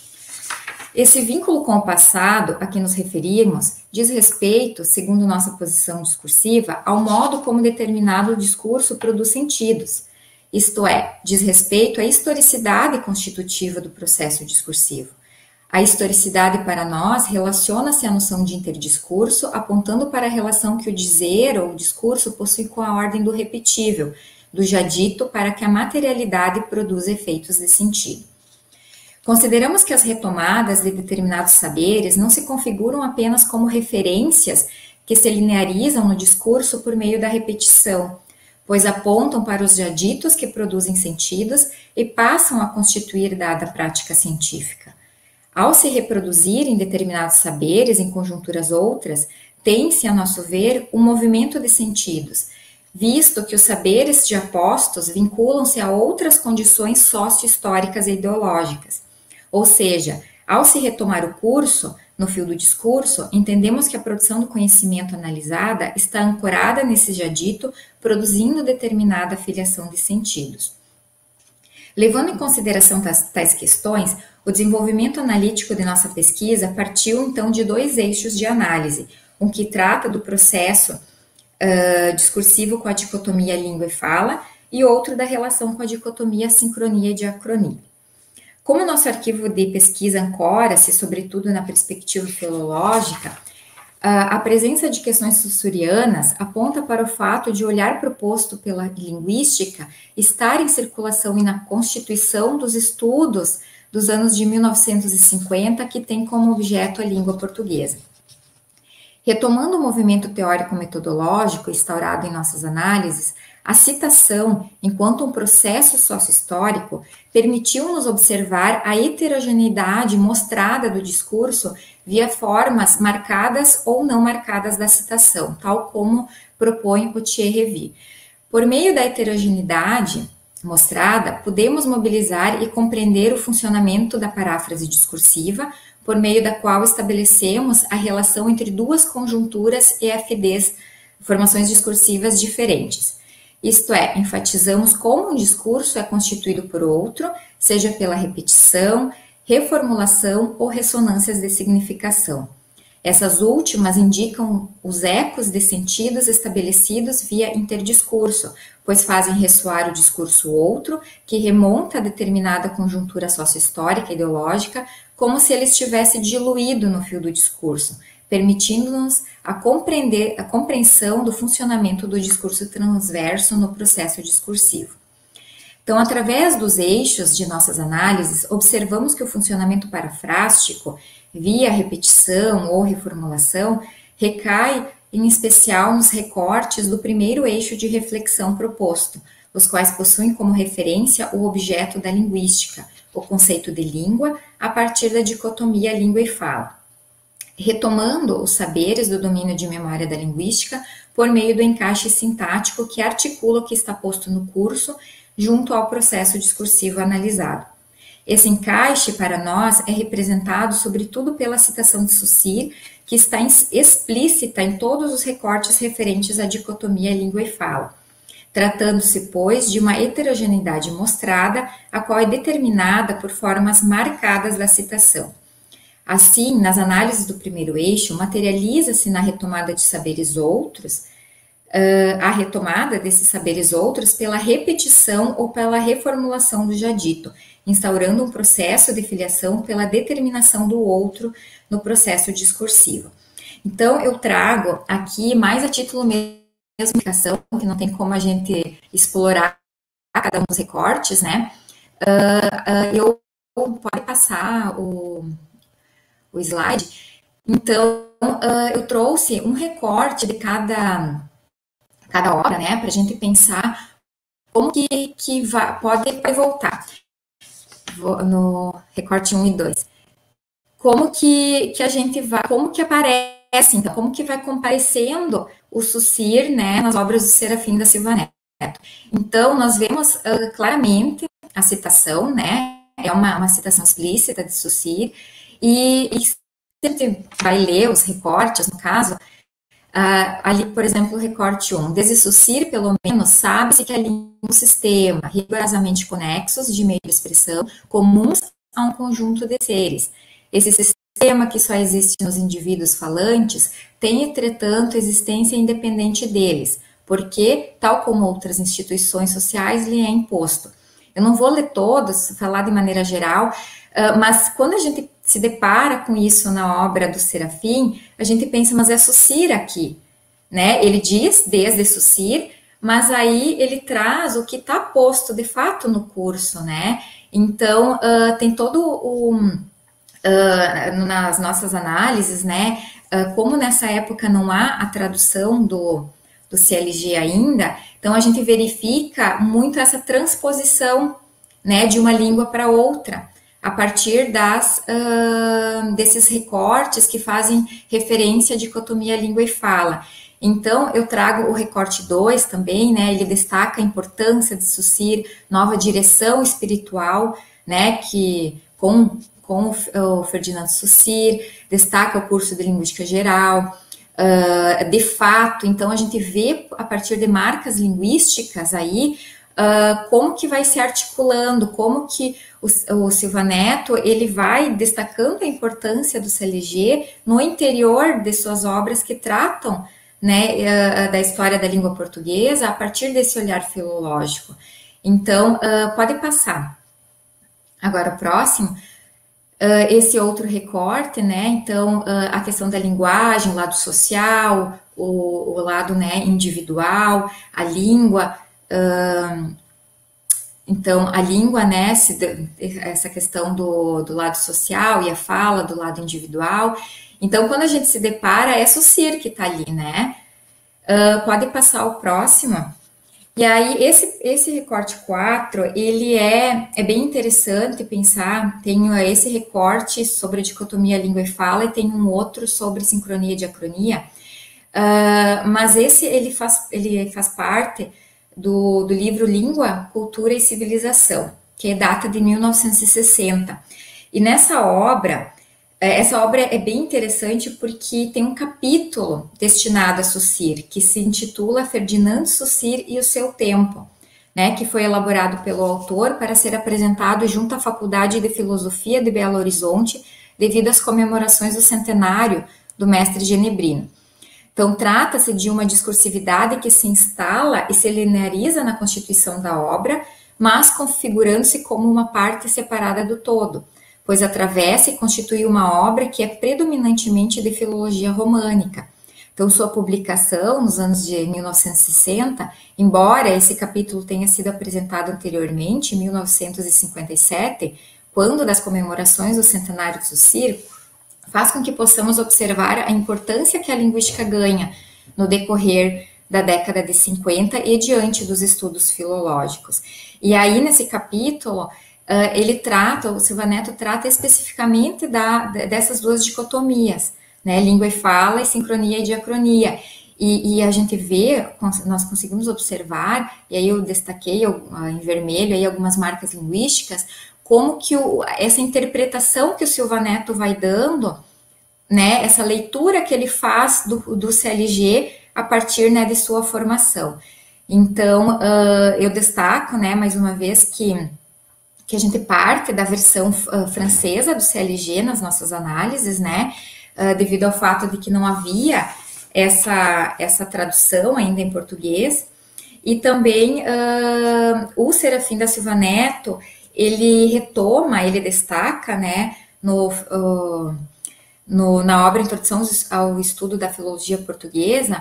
Esse vínculo com o passado a que nos referimos diz respeito, segundo nossa posição discursiva, ao modo como determinado discurso produz sentidos, isto é, diz respeito à historicidade constitutiva do processo discursivo. A historicidade para nós relaciona-se à noção de interdiscurso, apontando para a relação que o dizer ou o discurso possui com a ordem do repetível, do já dito, para que a materialidade produza efeitos de sentido. Consideramos que as retomadas de determinados saberes não se configuram apenas como referências que se linearizam no discurso por meio da repetição, pois apontam para os já ditos que produzem sentidos e passam a constituir dada prática científica. Ao se reproduzirem determinados saberes em conjunturas outras, tem-se, a nosso ver, um movimento de sentidos, visto que os saberes já postos vinculam-se a outras condições sócio-históricas e ideológicas. Ou seja, ao se retomar o curso, no fio do discurso, entendemos que a produção do conhecimento analisada está ancorada nesse já dito, produzindo determinada filiação de sentidos. Levando em consideração tais, tais questões, o desenvolvimento analítico de nossa pesquisa partiu, então, de dois eixos de análise, um que trata do processo uh, discursivo com a dicotomia língua e fala, e outro da relação com a dicotomia sincronia e diacronia. Como o nosso arquivo de pesquisa ancora-se, sobretudo, na perspectiva filológica, a presença de questões sussurianas aponta para o fato de o olhar proposto pela linguística estar em circulação e na constituição dos estudos dos anos de mil novecentos e cinquenta, que tem como objeto a língua portuguesa. Retomando o movimento teórico-metodológico instaurado em nossas análises, a citação, enquanto um processo sócio-histórico, permitiu-nos observar a heterogeneidade mostrada do discurso via formas marcadas ou não marcadas da citação, tal como propõe o Thierry. Por meio da heterogeneidade mostrada, podemos mobilizar e compreender o funcionamento da paráfrase discursiva, por meio da qual estabelecemos a relação entre duas conjunturas E F Ds, formações discursivas diferentes. Isto é, enfatizamos como um discurso é constituído por outro, seja pela repetição, reformulação ou ressonâncias de significação. Essas últimas indicam os ecos de sentidos estabelecidos via interdiscurso, pois fazem ressoar o discurso outro, que remonta a determinada conjuntura sócio-histórica e ideológica, como se ele estivesse diluído no fio do discurso, permitindo-nos a compreender a compreensão do funcionamento do discurso transverso no processo discursivo. Então, através dos eixos de nossas análises, observamos que o funcionamento parafrástico, via repetição ou reformulação, recai em especial nos recortes do primeiro eixo de reflexão proposto, os quais possuem como referência o objeto da linguística, o conceito de língua, a partir da dicotomia língua e fala, retomando os saberes do domínio de memória da linguística por meio do encaixe sintático que articula o que está posto no curso junto ao processo discursivo analisado. Esse encaixe, para nós, é representado sobretudo pela citação de Saussure, que está explícita em todos os recortes referentes à dicotomia língua e fala, tratando-se, pois, de uma heterogeneidade mostrada, a qual é determinada por formas marcadas da citação. Assim, nas análises do primeiro eixo, materializa-se na retomada de saberes outros, uh, a retomada desses saberes outros pela repetição ou pela reformulação do já dito, instaurando um processo de filiação pela determinação do outro no processo discursivo. Então, eu trago aqui, mais a título mesmo, explicação, que não tem como a gente explorar cada um dos recortes, né? Uh, uh, eu pode passar o, o slide. Então, uh, eu trouxe um recorte de cada, cada obra, né? Para a gente pensar como que, que vai, pode voltar. No recorte um e dois. Como que, que a gente vai, como que aparece, então, como que vai comparecendo o Saussure, né, nas obras do Serafim da Silva Neto. Então, nós vemos uh, claramente a citação, né, é uma, uma citação explícita de Saussure, e, e se a gente vai ler os recortes, no caso, Uh, ali, por exemplo, o recorte um. Desde Saussure, pelo menos, sabe-se que a língua é um sistema rigorosamente conexos de meio de expressão comuns a um conjunto de seres. Esse sistema que só existe nos indivíduos falantes tem, entretanto, existência independente deles, porque, tal como outras instituições sociais, lhe é imposto. Eu não vou ler todos, falar de maneira geral, uh, mas quando a gente se depara com isso na obra do Serafim, a gente pensa, mas é Saussure aqui, né? Ele diz desde Saussure, mas aí ele traz o que está posto de fato no curso, né? Então, uh, tem todo o... Uh, nas nossas análises, né? Uh, como nessa época não há a tradução do, do C L G ainda, então a gente verifica muito essa transposição, né, de uma língua para outra, a partir das, uh, desses recortes que fazem referência à dicotomia língua e fala. Então, eu trago o recorte dois também, né, ele destaca a importância de Saussure, nova direção espiritual, né, que com, com o Ferdinand Saussure, destaca o curso de Linguística Geral, uh, de fato, então a gente vê a partir de marcas linguísticas aí, Uh, como que vai se articulando, como que o, o Silva Neto, ele vai destacando a importância do C L G no interior de suas obras que tratam, né, uh, da história da língua portuguesa a partir desse olhar filológico. Então, uh, pode passar. Agora, o próximo, uh, esse outro recorte, né, então, uh, a questão da linguagem, o lado social, o, o lado, né, individual, a língua. Uh, então, a língua, né, se, essa questão do, do lado social e a fala do lado individual. Então, quando a gente se depara, é Saussure que está ali, né? Uh, pode passar o próximo. E aí, esse, esse recorte quatro, ele é, é bem interessante pensar, tem esse recorte sobre a dicotomia língua e fala e tem um outro sobre sincronia e diacronia, uh, mas esse, ele faz, ele faz parte Do, do livro Língua, Cultura e Civilização, que data de mil novecentos e sessenta. E nessa obra, essa obra é bem interessante porque tem um capítulo destinado a Saussure, que se intitula Ferdinand Saussure e o seu tempo, né, que foi elaborado pelo autor para ser apresentado junto à Faculdade de Filosofia de Belo Horizonte, devido às comemorações do centenário do mestre genebrino. Então, trata-se de uma discursividade que se instala e se lineariza na constituição da obra, mas configurando-se como uma parte separada do todo, pois atravessa e constitui uma obra que é predominantemente de filologia românica. Então, sua publicação nos anos de mil novecentos e sessenta, embora esse capítulo tenha sido apresentado anteriormente, em mil novecentos e cinquenta e sete, quando das comemorações do centenário de Saussure, faz com que possamos observar a importância que a linguística ganha no decorrer da década de cinquenta e diante dos estudos filológicos. E aí, nesse capítulo, ele trata, o Silva Neto trata especificamente da, dessas duas dicotomias, né, língua e fala, e sincronia e diacronia. E, e a gente vê, nós conseguimos observar, e aí eu destaquei em vermelho aí algumas marcas linguísticas, como que o, essa interpretação que o Silva Neto vai dando, né, essa leitura que ele faz do, do C L G a partir, né, de sua formação. Então, uh, eu destaco, né, mais uma vez que, que a gente parte da versão uh, francesa do C L G nas nossas análises, né, uh, devido ao fato de que não havia essa, essa tradução ainda em português, e também uh, o Serafim da Silva Neto, ele retoma, ele destaca, né, no, uh, no, na obra Introdução ao Estudo da Filologia Portuguesa,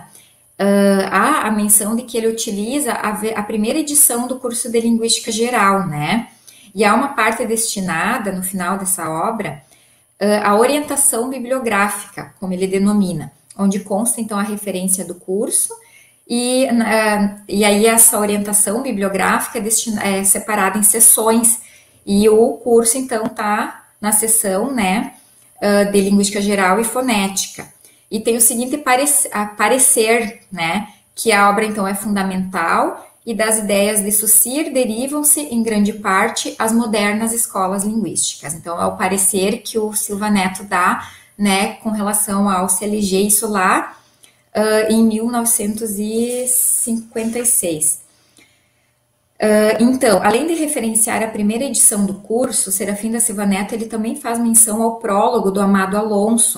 uh, há a menção de que ele utiliza a, a primeira edição do curso de Linguística Geral, né, e há uma parte destinada, no final dessa obra, uh, à orientação bibliográfica, como ele denomina, onde consta, então, a referência do curso, e, uh, e aí essa orientação bibliográfica é, destina, é separada em seções, e o curso, então, está na seção, né, uh, de Linguística Geral e Fonética. E tem o seguinte parecer, parecer, né, que a obra, então, é fundamental, e das ideias de Saussure derivam-se, em grande parte, as modernas escolas linguísticas. Então, é o parecer que o Silva Neto dá, né, com relação ao C L G, isso lá uh, em mil novecentos e cinquenta e seis. Uh, então, além de referenciar a primeira edição do curso, Serafim da Silva Neto, ele também faz menção ao prólogo do Amado Alonso,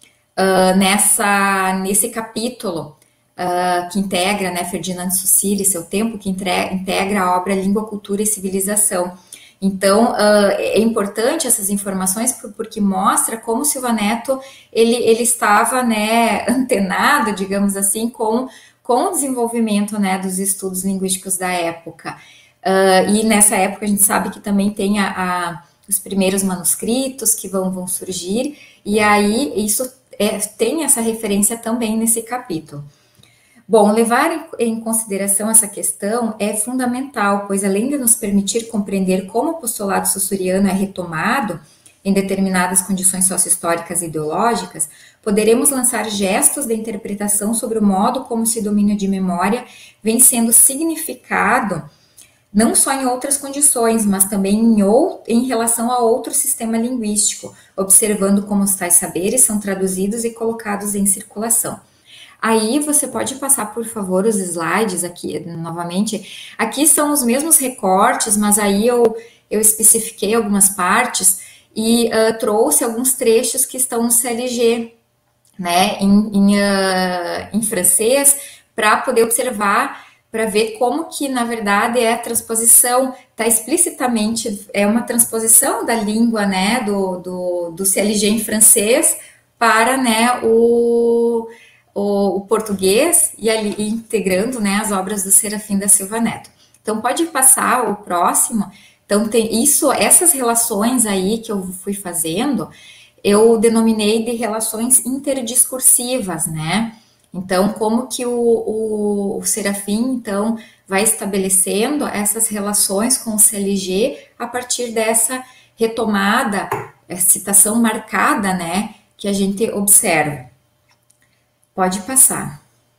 uh, nessa, nesse capítulo uh, que integra, né, Ferdinand Saussure e seu tempo, que integra, integra a obra Língua, Cultura e Civilização. Então, uh, é importante essas informações porque mostra como Silva Neto, ele, ele estava, né, antenado, digamos assim, com, com o desenvolvimento, né, dos estudos linguísticos da época. Uh, e nessa época a gente sabe que também tem a, a, os primeiros manuscritos que vão, vão surgir, e aí isso é, tem essa referência também nesse capítulo. Bom, levar em consideração essa questão é fundamental, pois além de nos permitir compreender como o postulado saussuriano é retomado em determinadas condições sociohistóricas e ideológicas, poderemos lançar gestos de interpretação sobre o modo como esse domínio de memória vem sendo significado, não só em outras condições, mas também em, ou, em relação a outro sistema linguístico, observando como os tais saberes são traduzidos e colocados em circulação. Aí você pode passar, por favor, os slides aqui, novamente. Aqui são os mesmos recortes, mas aí eu, eu especifiquei algumas partes e uh, trouxe alguns trechos que estão no C L G, né, em, em, uh, em francês, para poder observar, para ver como que, na verdade, é a transposição, está explicitamente, é uma transposição da língua, né, do, do, do C L G em francês para, né, o... O, o português e ali integrando, né, as obras do Serafim da Silva Neto. Então pode passar o próximo. Então tem isso, essas relações aí que eu fui fazendo, eu denominei de relações interdiscursivas, né? Então como que o, o, o Serafim então vai estabelecendo essas relações com o C L G a partir dessa retomada, citação marcada, né, que a gente observa. Pode passar.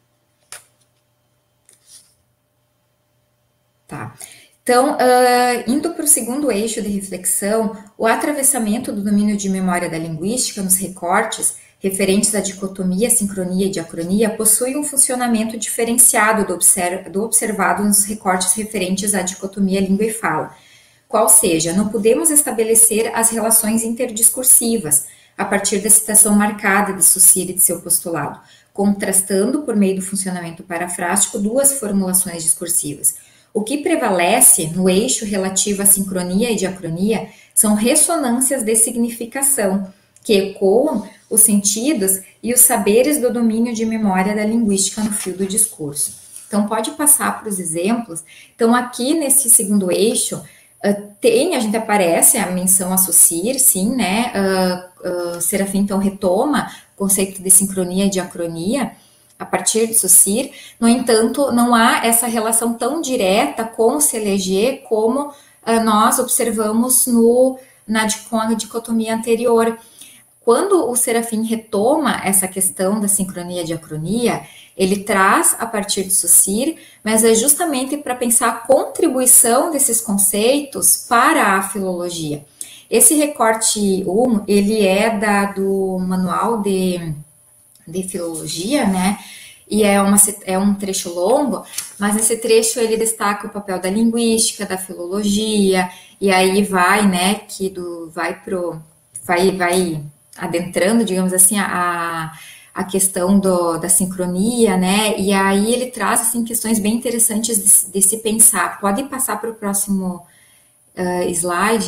Tá. Então, uh, indo para o segundo eixo de reflexão, o atravessamento do domínio de memória da linguística nos recortes referentes à dicotomia, sincronia e diacronia possui um funcionamento diferenciado do, observ do observado nos recortes referentes à dicotomia língua e fala. Qual seja, não podemos estabelecer as relações interdiscursivas a partir da citação marcada de Saussure e de seu postulado, contrastando, por meio do funcionamento parafrástico, duas formulações discursivas. O que prevalece no eixo relativo à sincronia e diacronia são ressonâncias de significação, que ecoam os sentidos e os saberes do domínio de memória da linguística no fio do discurso. Então, pode passar para os exemplos. Então, aqui nesse segundo eixo, tem, a gente aparece a menção a Saussure, sim, né, uh, uh, Serafim, então, retoma o conceito de sincronia e diacronia a partir de Saussure. No entanto, não há essa relação tão direta com o C L G como uh, nós observamos no, na, com a dicotomia anterior. Quando o Serafim retoma essa questão da sincronia e diacronia, ele traz a partir de Saussure, mas é justamente para pensar a contribuição desses conceitos para a filologia. Esse recorte um, ele é da, do manual de, de filologia, né? E é, uma, é um trecho longo, mas nesse trecho ele destaca o papel da linguística, da filologia, e aí vai, né, que do, vai pro, vai, vai adentrando, digamos assim, a, a questão do, da sincronia, né, e aí ele traz, assim, questões bem interessantes de, de se pensar. Pode passar para o próximo uh, slide,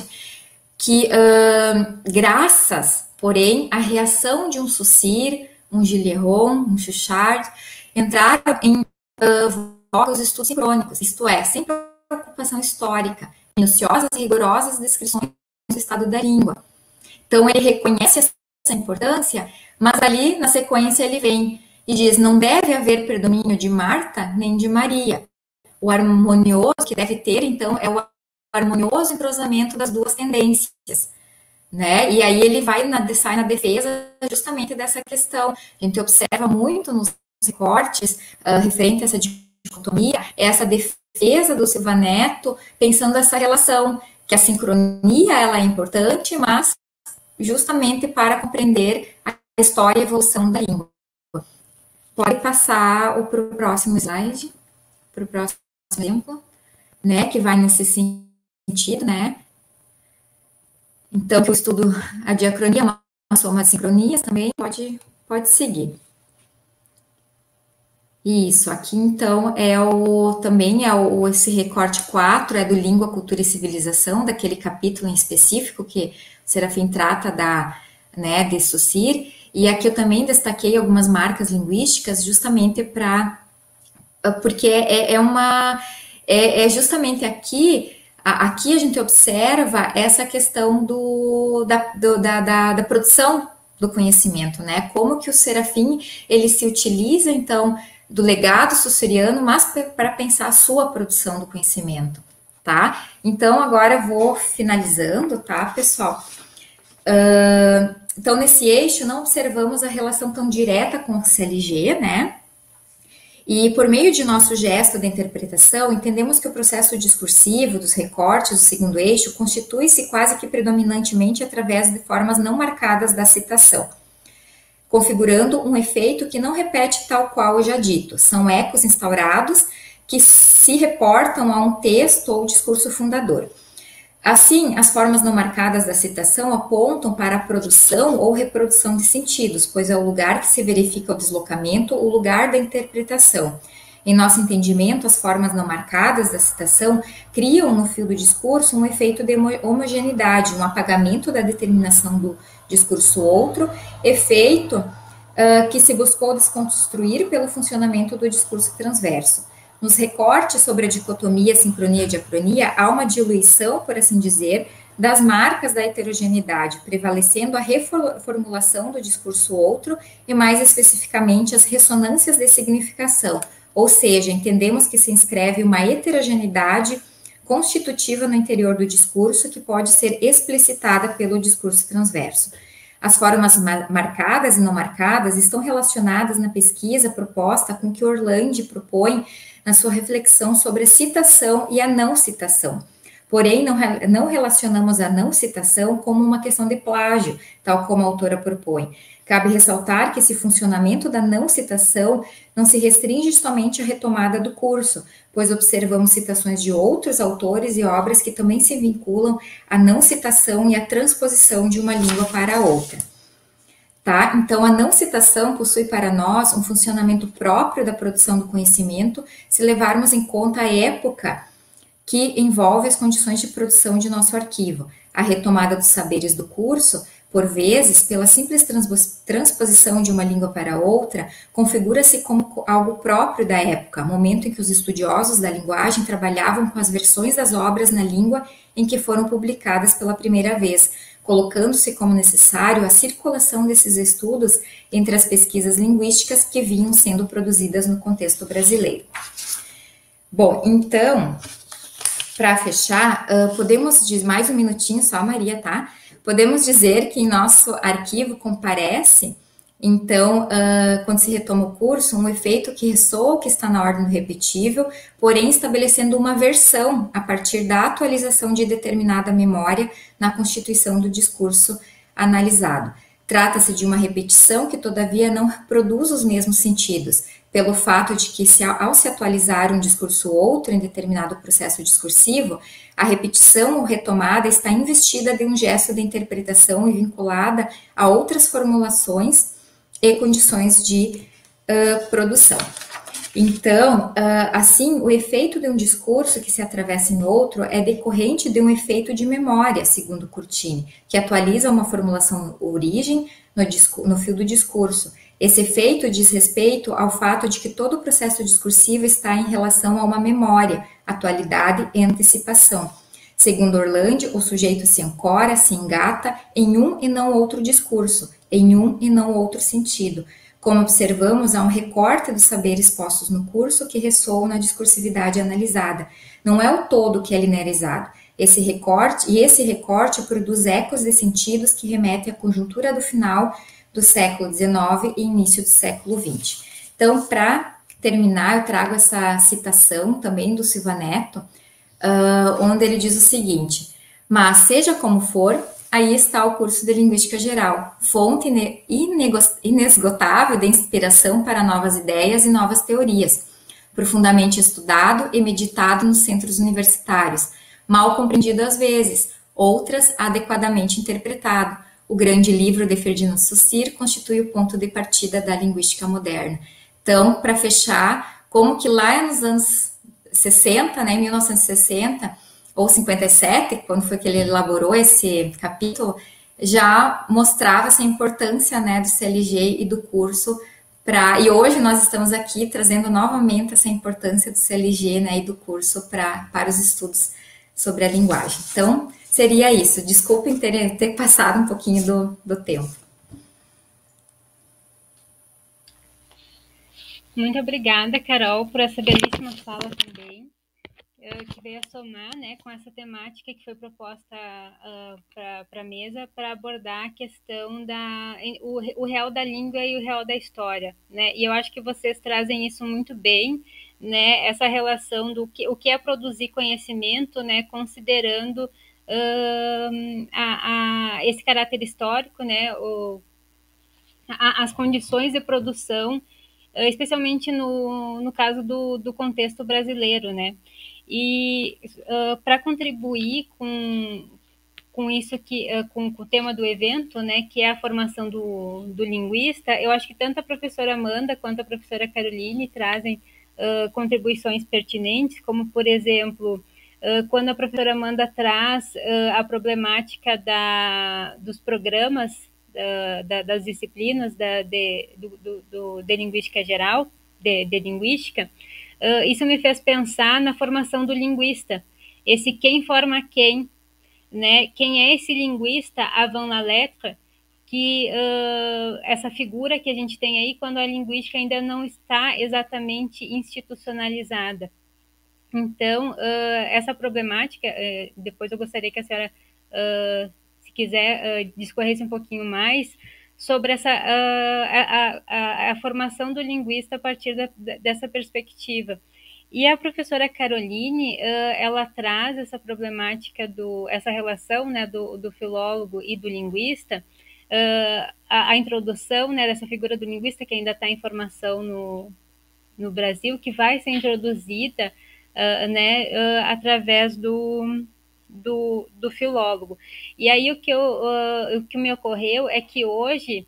que uh, graças, porém, à reação de um Saussure, um Gilleron, um Schuchard, entraram em uh, os estudos sincrônicos, isto é, sem preocupação histórica, minuciosas e rigorosas descrições do estado da língua. Então, ele reconhece essa importância, mas ali, na sequência, ele vem e diz, não deve haver predomínio de Marta nem de Maria. O harmonioso que deve ter, então, é o harmonioso entrosamento das duas tendências, né? E aí ele vai na, sai na defesa justamente dessa questão. A gente observa muito nos recortes uh, referente a essa dicotomia, essa defesa do Silva Neto, pensando essa relação, que a sincronia ela é importante, mas justamente para compreender a história e a evolução da língua. pode passar para o próximo slide, para o próximo exemplo, né, que vai nesse sentido, né? Então, eu estudo a diacronia, uma soma de sincronias também, pode, pode seguir. Isso, aqui então é o, também é o, esse recorte quatro, é do Língua, Cultura e Civilização, daquele capítulo em específico que o Serafim trata da, né, de Saussure, e aqui eu também destaquei algumas marcas linguísticas justamente para, porque é, é uma, é, é justamente aqui, a, aqui a gente observa essa questão do, da, do, da, da, da produção do conhecimento, né, como que o Serafim, ele se utiliza, então, do legado saussuriano, mas para pensar a sua produção do conhecimento, tá? Então, agora eu vou finalizando, tá, pessoal? Uh, então, nesse eixo, não observamos a relação tão direta com o C L G, né? E, por meio de nosso gesto de interpretação, entendemos que o processo discursivo dos recortes do segundo eixo constitui-se quase que predominantemente através de formas não marcadas da citação, configurando um efeito que não repete tal qual o já dito. São ecos instaurados que se reportam a um texto ou discurso fundador. Assim, as formas não marcadas da citação apontam para a produção ou reprodução de sentidos, pois é o lugar que se verifica o deslocamento, o lugar da interpretação. Em nosso entendimento, as formas não marcadas da citação criam no fio do discurso um efeito de homogeneidade, um apagamento da determinação do discurso outro, efeito uh, que se buscou desconstruir pelo funcionamento do discurso transverso. Nos recortes sobre a dicotomia, sincronia e diacronia, há uma diluição, por assim dizer, das marcas da heterogeneidade, prevalecendo a reformulação do discurso outro e, mais especificamente, as ressonâncias de significação, ou seja, entendemos que se inscreve uma heterogeneidade constitutiva no interior do discurso que pode ser explicitada pelo discurso transverso. As formas marcadas e não marcadas estão relacionadas na pesquisa proposta com que Orlandi propõe na sua reflexão sobre a citação e a não citação. Porém, não, não relacionamos a não citação como uma questão de plágio, tal como a autora propõe. Cabe ressaltar que esse funcionamento da não citação não se restringe somente à retomada do curso, pois observamos citações de outros autores e obras que também se vinculam à não citação e à transposição de uma língua para outra. Tá? Então, a não citação possui para nós um funcionamento próprio da produção do conhecimento, se levarmos em conta a época que envolve as condições de produção de nosso arquivo. A retomada dos saberes do curso, por vezes, pela simples transposição de uma língua para outra, configura-se como algo próprio da época, momento em que os estudiosos da linguagem trabalhavam com as versões das obras na língua em que foram publicadas pela primeira vez, colocando-se como necessário a circulação desses estudos entre as pesquisas linguísticas que vinham sendo produzidas no contexto brasileiro. Bom, então, para fechar, uh, podemos dizer, mais um minutinho só, Maria, tá? Podemos dizer que em nosso arquivo comparece, então, uh, quando se retoma o curso, um efeito que ressoa, que está na ordem do repetível, porém estabelecendo uma versão a partir da atualização de determinada memória na constituição do discurso analisado. Trata-se de uma repetição que, todavia, não produz os mesmos sentidos, pelo fato de que, se, ao se atualizar um discurso ou outro em determinado processo discursivo, a repetição ou retomada está investida de um gesto de interpretação e vinculada a outras formulações e condições de uh, produção. Então, uh, assim, o efeito de um discurso que se atravessa em outro é decorrente de um efeito de memória, segundo Curtini, que atualiza uma formulação origem no, no fio do discurso. Esse efeito diz respeito ao fato de que todo o processo discursivo está em relação a uma memória, atualidade e antecipação. Segundo Orlandi, o sujeito se ancora, se engata em um e não outro discurso, em um e não outro sentido. Como observamos, há um recorte dos saberes postos no curso que ressoam na discursividade analisada. Não é o todo que é linearizado. Esse recorte, e esse recorte produz ecos de sentidos que remetem à conjuntura do final do século dezenove e início do século vinte. Então, para terminar, eu trago essa citação também do Silva Neto, Uh, onde ele diz o seguinte: mas seja como for, aí está o curso de Linguística Geral, fonte inesgotável de inspiração para novas ideias e novas teorias, profundamente estudado e meditado nos centros universitários, mal compreendido às vezes, outras adequadamente interpretado. O grande livro de Ferdinand Saussure constitui o ponto de partida da linguística moderna. Então, para fechar, como que lá nos anos sessenta, né, em mil novecentos e sessenta, ou cinquenta e sete, quando foi que ele elaborou esse capítulo, já mostrava essa importância, né, do C L G e do curso para, e hoje nós estamos aqui trazendo novamente essa importância do C L G, né, e do curso pra, para os estudos sobre a linguagem. Então, seria isso. Desculpem ter, ter passado um pouquinho do, do tempo. Muito obrigada, Carol, por essa belíssima fala também, que veio a somar, né, com essa temática que foi proposta uh, para a mesa, para abordar a questão da o, o real da língua e o real da história, né? E eu acho que vocês trazem isso muito bem, né? Essa relação do que o que é produzir conhecimento, né? Considerando uh, a, a, esse caráter histórico, né? O, a, as condições de produção, especialmente no, no caso do, do contexto brasileiro, né? E uh, para contribuir com, com isso que uh, com, com o tema do evento, né, que é a formação do, do linguista, eu acho que tanto a professora Amanda quanto a professora Caroline trazem uh, contribuições pertinentes, como, por exemplo, uh, quando a professora Amanda traz uh, a problemática da, dos programas, uh, da, das disciplinas da, de, do, do, do, de linguística geral, de, de linguística, Uh, isso me fez pensar na formação do linguista, esse quem forma quem, né? Quem é esse linguista avant la lettre, que uh, essa figura que a gente tem aí quando a linguística ainda não está exatamente institucionalizada. Então, uh, essa problemática, uh, depois eu gostaria que a senhora, uh, se quiser, uh, discorresse um pouquinho mais sobre essa, uh, a, a, a formação do linguista a partir da, dessa perspectiva. E a professora Caroline, uh, ela traz essa problemática, do, essa relação, né, do, do filólogo e do linguista, uh, a, a introdução, né, dessa figura do linguista que ainda está em formação no, no Brasil, que vai ser introduzida uh, né, uh, através do, do, do filólogo. E aí o que, eu, uh, o que me ocorreu é que hoje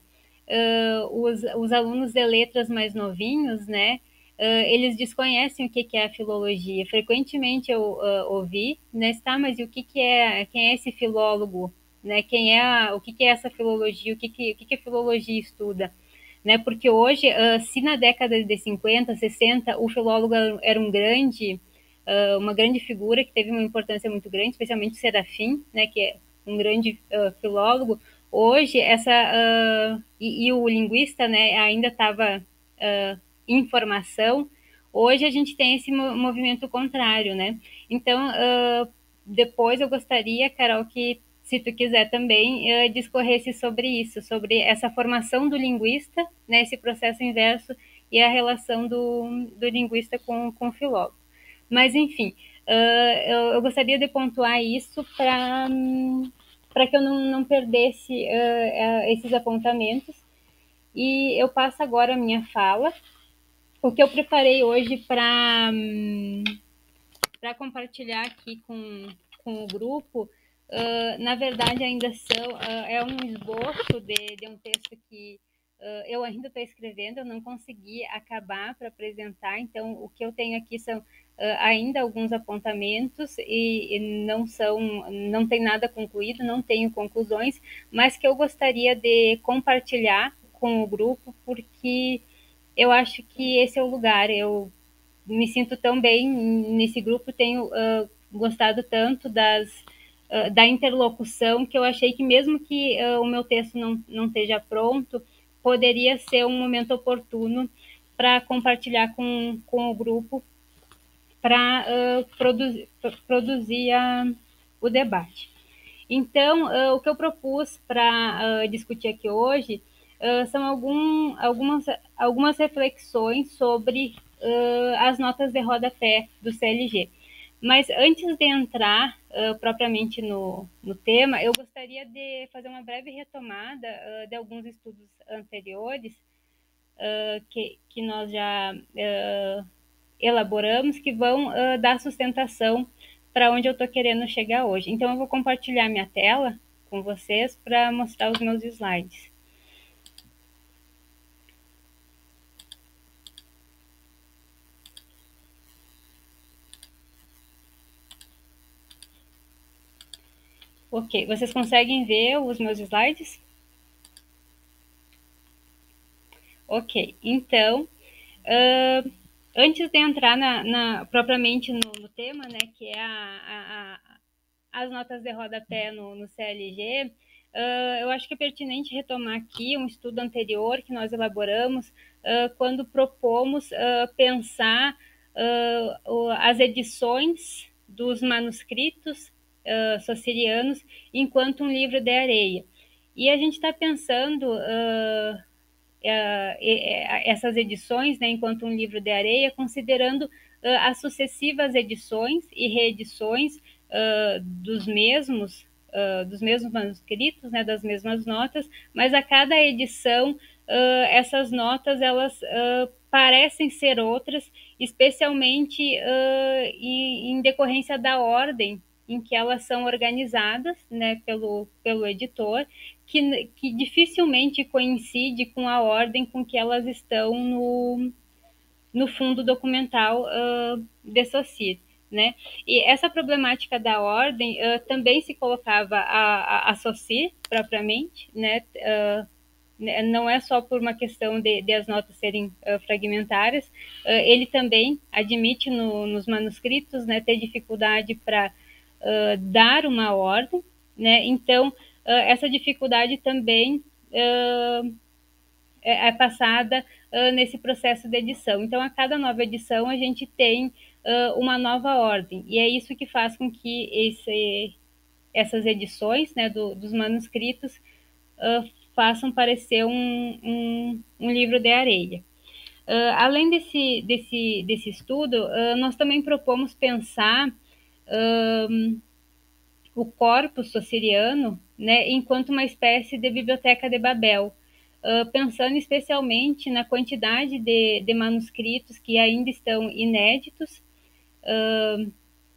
uh, os, os alunos de letras mais novinhos, né, uh, eles desconhecem o que, que é a filologia. Frequentemente eu uh, ouvi, né, tá, mas e o que, que é, quem é esse filólogo? Né, quem é a, o que, que é essa filologia? O que, que, o que, que a filologia estuda? Né, porque hoje, uh, se na década de cinquenta, sessenta, o filólogo era um grande, uh, uma grande figura que teve uma importância muito grande, especialmente o Serafim, né, que é um grande uh, filólogo, hoje essa uh, e, e o linguista, né, ainda estava uh, em formação. Hoje a gente tem esse movimento contrário, né? Então, uh, depois eu gostaria, Carol, que se tu quiser também, uh, discorresse sobre isso, sobre essa formação do linguista, né, esse processo inverso e a relação do, do linguista com, com o filólogo. Mas, enfim, uh, eu, eu gostaria de pontuar isso para para que eu não, não perdesse uh, uh, esses apontamentos. E eu passo agora a minha fala. O que eu preparei hoje para um, para compartilhar aqui com, com o grupo, Uh, na verdade, ainda são, uh, é um esboço de, de um texto que uh, eu ainda estou escrevendo, eu não consegui acabar para apresentar, então o que eu tenho aqui são uh, ainda alguns apontamentos e, e não são, não tem nada concluído, não tenho conclusões, mas que eu gostaria de compartilhar com o grupo, porque eu acho que esse é o lugar, eu me sinto tão bem nesse grupo, tenho uh, gostado tanto das Uh, da interlocução, que eu achei que mesmo que uh, o meu texto não, não esteja pronto, poderia ser um momento oportuno para compartilhar com, com o grupo, para uh, produ produzir a, o debate. Então, uh, o que eu propus para uh, discutir aqui hoje uh, são algum, algumas, algumas reflexões sobre uh, as notas de rodapé do C L G. Mas antes de entrar uh, propriamente no, no tema, eu gostaria de fazer uma breve retomada uh, de alguns estudos anteriores uh, que, que nós já uh, elaboramos, que vão uh, dar sustentação para onde eu estou querendo chegar hoje. Então, eu vou compartilhar minha tela com vocês para mostrar os meus slides. Ok, vocês conseguem ver os meus slides? Ok, então, uh, antes de entrar na, na, propriamente no, no tema, né, que é a, a, a, as notas de rodapé no, no C L G, uh, eu acho que é pertinente retomar aqui um estudo anterior que nós elaboramos uh, quando propomos uh, pensar uh, as edições dos manuscritos uh, socirianos enquanto um livro de areia. E a gente está pensando... Uh, essas edições, né, enquanto um livro de areia, considerando uh, as sucessivas edições e reedições uh, dos mesmos uh, dos mesmos manuscritos, né, das mesmas notas, mas a cada edição uh, essas notas elas uh, parecem ser outras, especialmente uh, em, em decorrência da ordem em que elas são organizadas, né, pelo, pelo editor, que, que dificilmente coincide com a ordem com que elas estão no, no fundo documental uh, de Saussure, né? E essa problemática da ordem uh, também se colocava a, a, a Saussure, propriamente, né? Uh, não é só por uma questão de, de as notas serem uh, fragmentárias, uh, ele também admite no, nos manuscritos, né, ter dificuldade para uh, dar uma ordem, né? Então, uh, essa dificuldade também uh, é, é passada uh, nesse processo de edição. Então, a cada nova edição, a gente tem uh, uma nova ordem, e é isso que faz com que esse, essas edições, né, do, dos manuscritos uh, façam parecer um, um, um livro de areia. Uh, além desse, desse, desse estudo, uh, nós também propomos pensar uh, o corpus saussuriano, né, enquanto uma espécie de biblioteca de Babel, uh, pensando especialmente na quantidade de, de manuscritos que ainda estão inéditos, uh,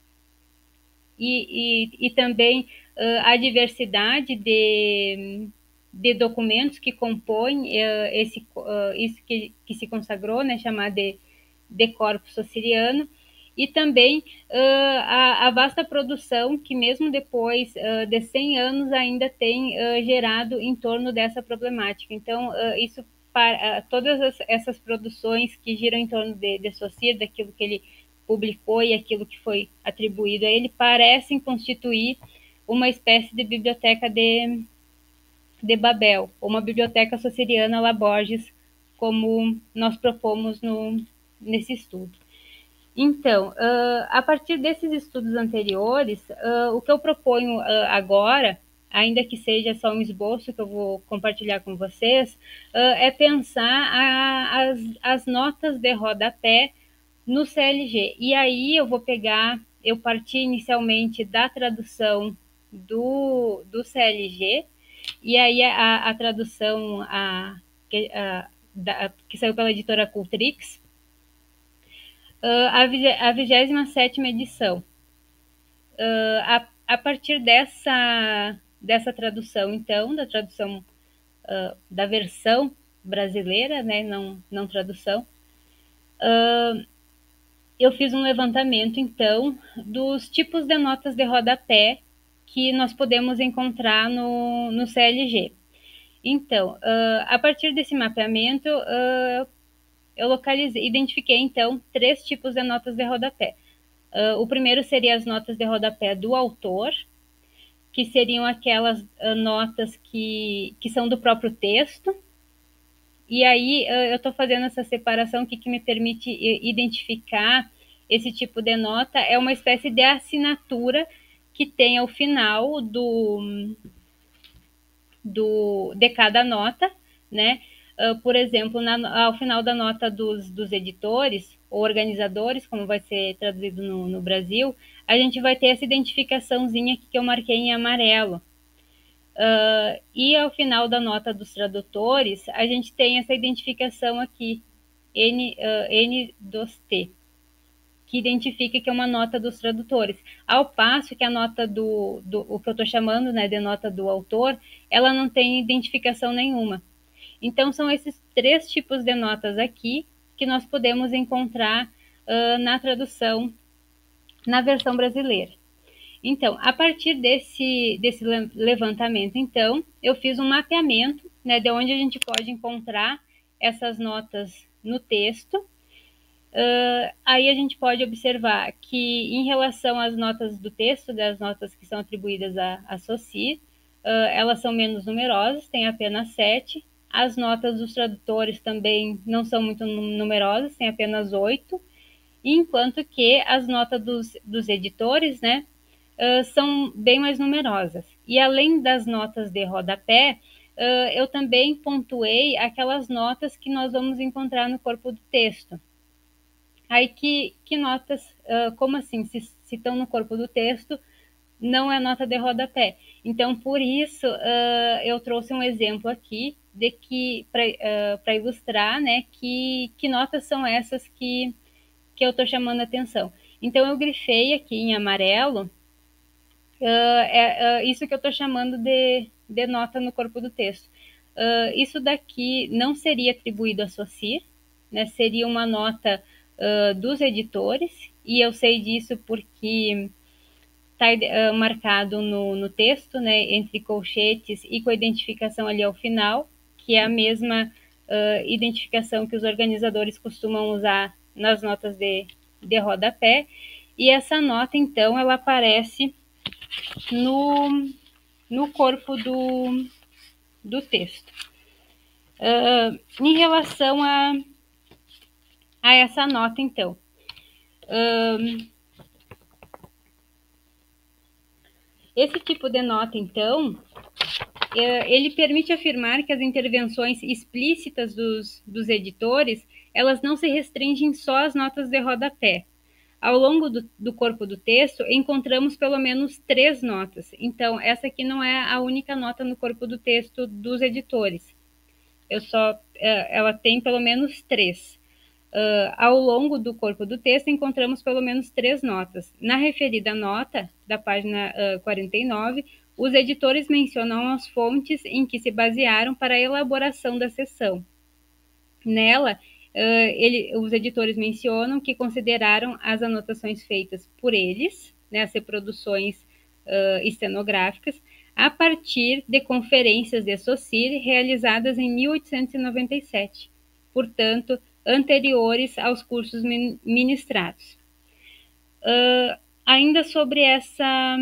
e, e, e também uh, a diversidade de de documentos que compõem uh, esse, uh, isso que, que se consagrou, né, chamado de, de corpus saussuriano, e também uh, a, a vasta produção que mesmo depois uh, de cem anos ainda tem uh, gerado em torno dessa problemática. Então, uh, isso para, uh, todas as, essas produções que giram em torno de, de Saussure, daquilo que ele publicou e aquilo que foi atribuído a ele, parecem constituir uma espécie de biblioteca de de Babel, ou uma biblioteca saussuriana la Borges, como nós propomos no, nesse estudo. Então, uh, a partir desses estudos anteriores, uh, o que eu proponho uh, agora, ainda que seja só um esboço que eu vou compartilhar com vocês, é pensar a, as, as notas de rodapé no C L G. E aí eu vou pegar, eu parti inicialmente da tradução do, do C L G, e aí a, a tradução a, a, da, que saiu pela editora Cultrix, a, a vigésima sétima edição. A, a partir dessa, dessa tradução, então, da tradução da versão brasileira, né, não, não tradução, eu fiz um levantamento, então, dos tipos de notas de rodapé que nós podemos encontrar no, no C L G. Então, uh, a partir desse mapeamento, uh, eu localizei, identifiquei, então, três tipos de notas de rodapé. Uh, o primeiro seria as notas de rodapé do autor, que seriam aquelas uh, notas que, que são do próprio texto. E aí, uh, eu estou fazendo essa separação que, que me permite identificar esse tipo de nota. É uma espécie de assinatura que tem ao final do, do, de cada nota, né? Uh, por exemplo, na, ao final da nota dos, dos editores, ou organizadores, como vai ser traduzido no, no Brasil, a gente vai ter essa identificaçãozinha aqui que eu marquei em amarelo. Uh, e ao final da nota dos tradutores, a gente tem essa identificação aqui, N, uh, N dos T, que identifica que é uma nota dos tradutores. Ao passo que a nota do, do o que eu estou chamando, né, de nota do autor, ela não tem identificação nenhuma. Então, são esses três tipos de notas aqui que nós podemos encontrar uh, na tradução, na versão brasileira. Então, a partir desse, desse levantamento, então, eu fiz um mapeamento, né, de onde a gente pode encontrar essas notas no texto. Uh, aí a gente pode observar que, em relação às notas do texto, das notas que são atribuídas a, a SOCIR, uh, elas são menos numerosas, tem apenas sete. As notas dos tradutores também não são muito numerosas, tem apenas oito. Enquanto que as notas dos, dos editores, né, uh, são bem mais numerosas. E além das notas de rodapé, uh, eu também pontuei aquelas notas que nós vamos encontrar no corpo do texto. Aí, que, que notas, uh, como assim, se, se estão no corpo do texto, não é nota de rodapé. Então, por isso, uh, eu trouxe um exemplo aqui de que para uh, ilustrar, né, que, que notas são essas que, que eu estou chamando a atenção. Então, eu grifei aqui em amarelo uh, é, uh, isso que eu estou chamando de, de nota no corpo do texto. Uh, isso daqui não seria atribuído a SOCIR, né, seria uma nota uh, dos editores, e eu sei disso porque está uh, marcado no, no texto, né, entre colchetes e com a identificação ali ao final, que é a mesma uh, identificação que os organizadores costumam usar nas notas de, de rodapé. E essa nota, então, ela aparece no, no corpo do, do texto. Uh, em relação a, a essa nota, então, uh, esse tipo de nota, então, ele permite afirmar que as intervenções explícitas dos, dos editores, elas não se restringem só às notas de rodapé. Ao longo do, do corpo do texto, encontramos pelo menos três notas. Então, essa aqui não é a única nota no corpo do texto dos editores. Eu só, ela tem pelo menos três. Uh, ao longo do corpo do texto, encontramos pelo menos três notas. Na referida nota, da página uh, quarenta e nove, os editores mencionam as fontes em que se basearam para a elaboração da seção. Nela, uh, ele, os editores mencionam que consideraram as anotações feitas por eles, né, as reproduções uh, estenográficas, a partir de conferências de SOCIR realizadas em mil oitocentos e noventa e sete. Portanto, anteriores aos cursos ministrados. Uh, ainda sobre essa,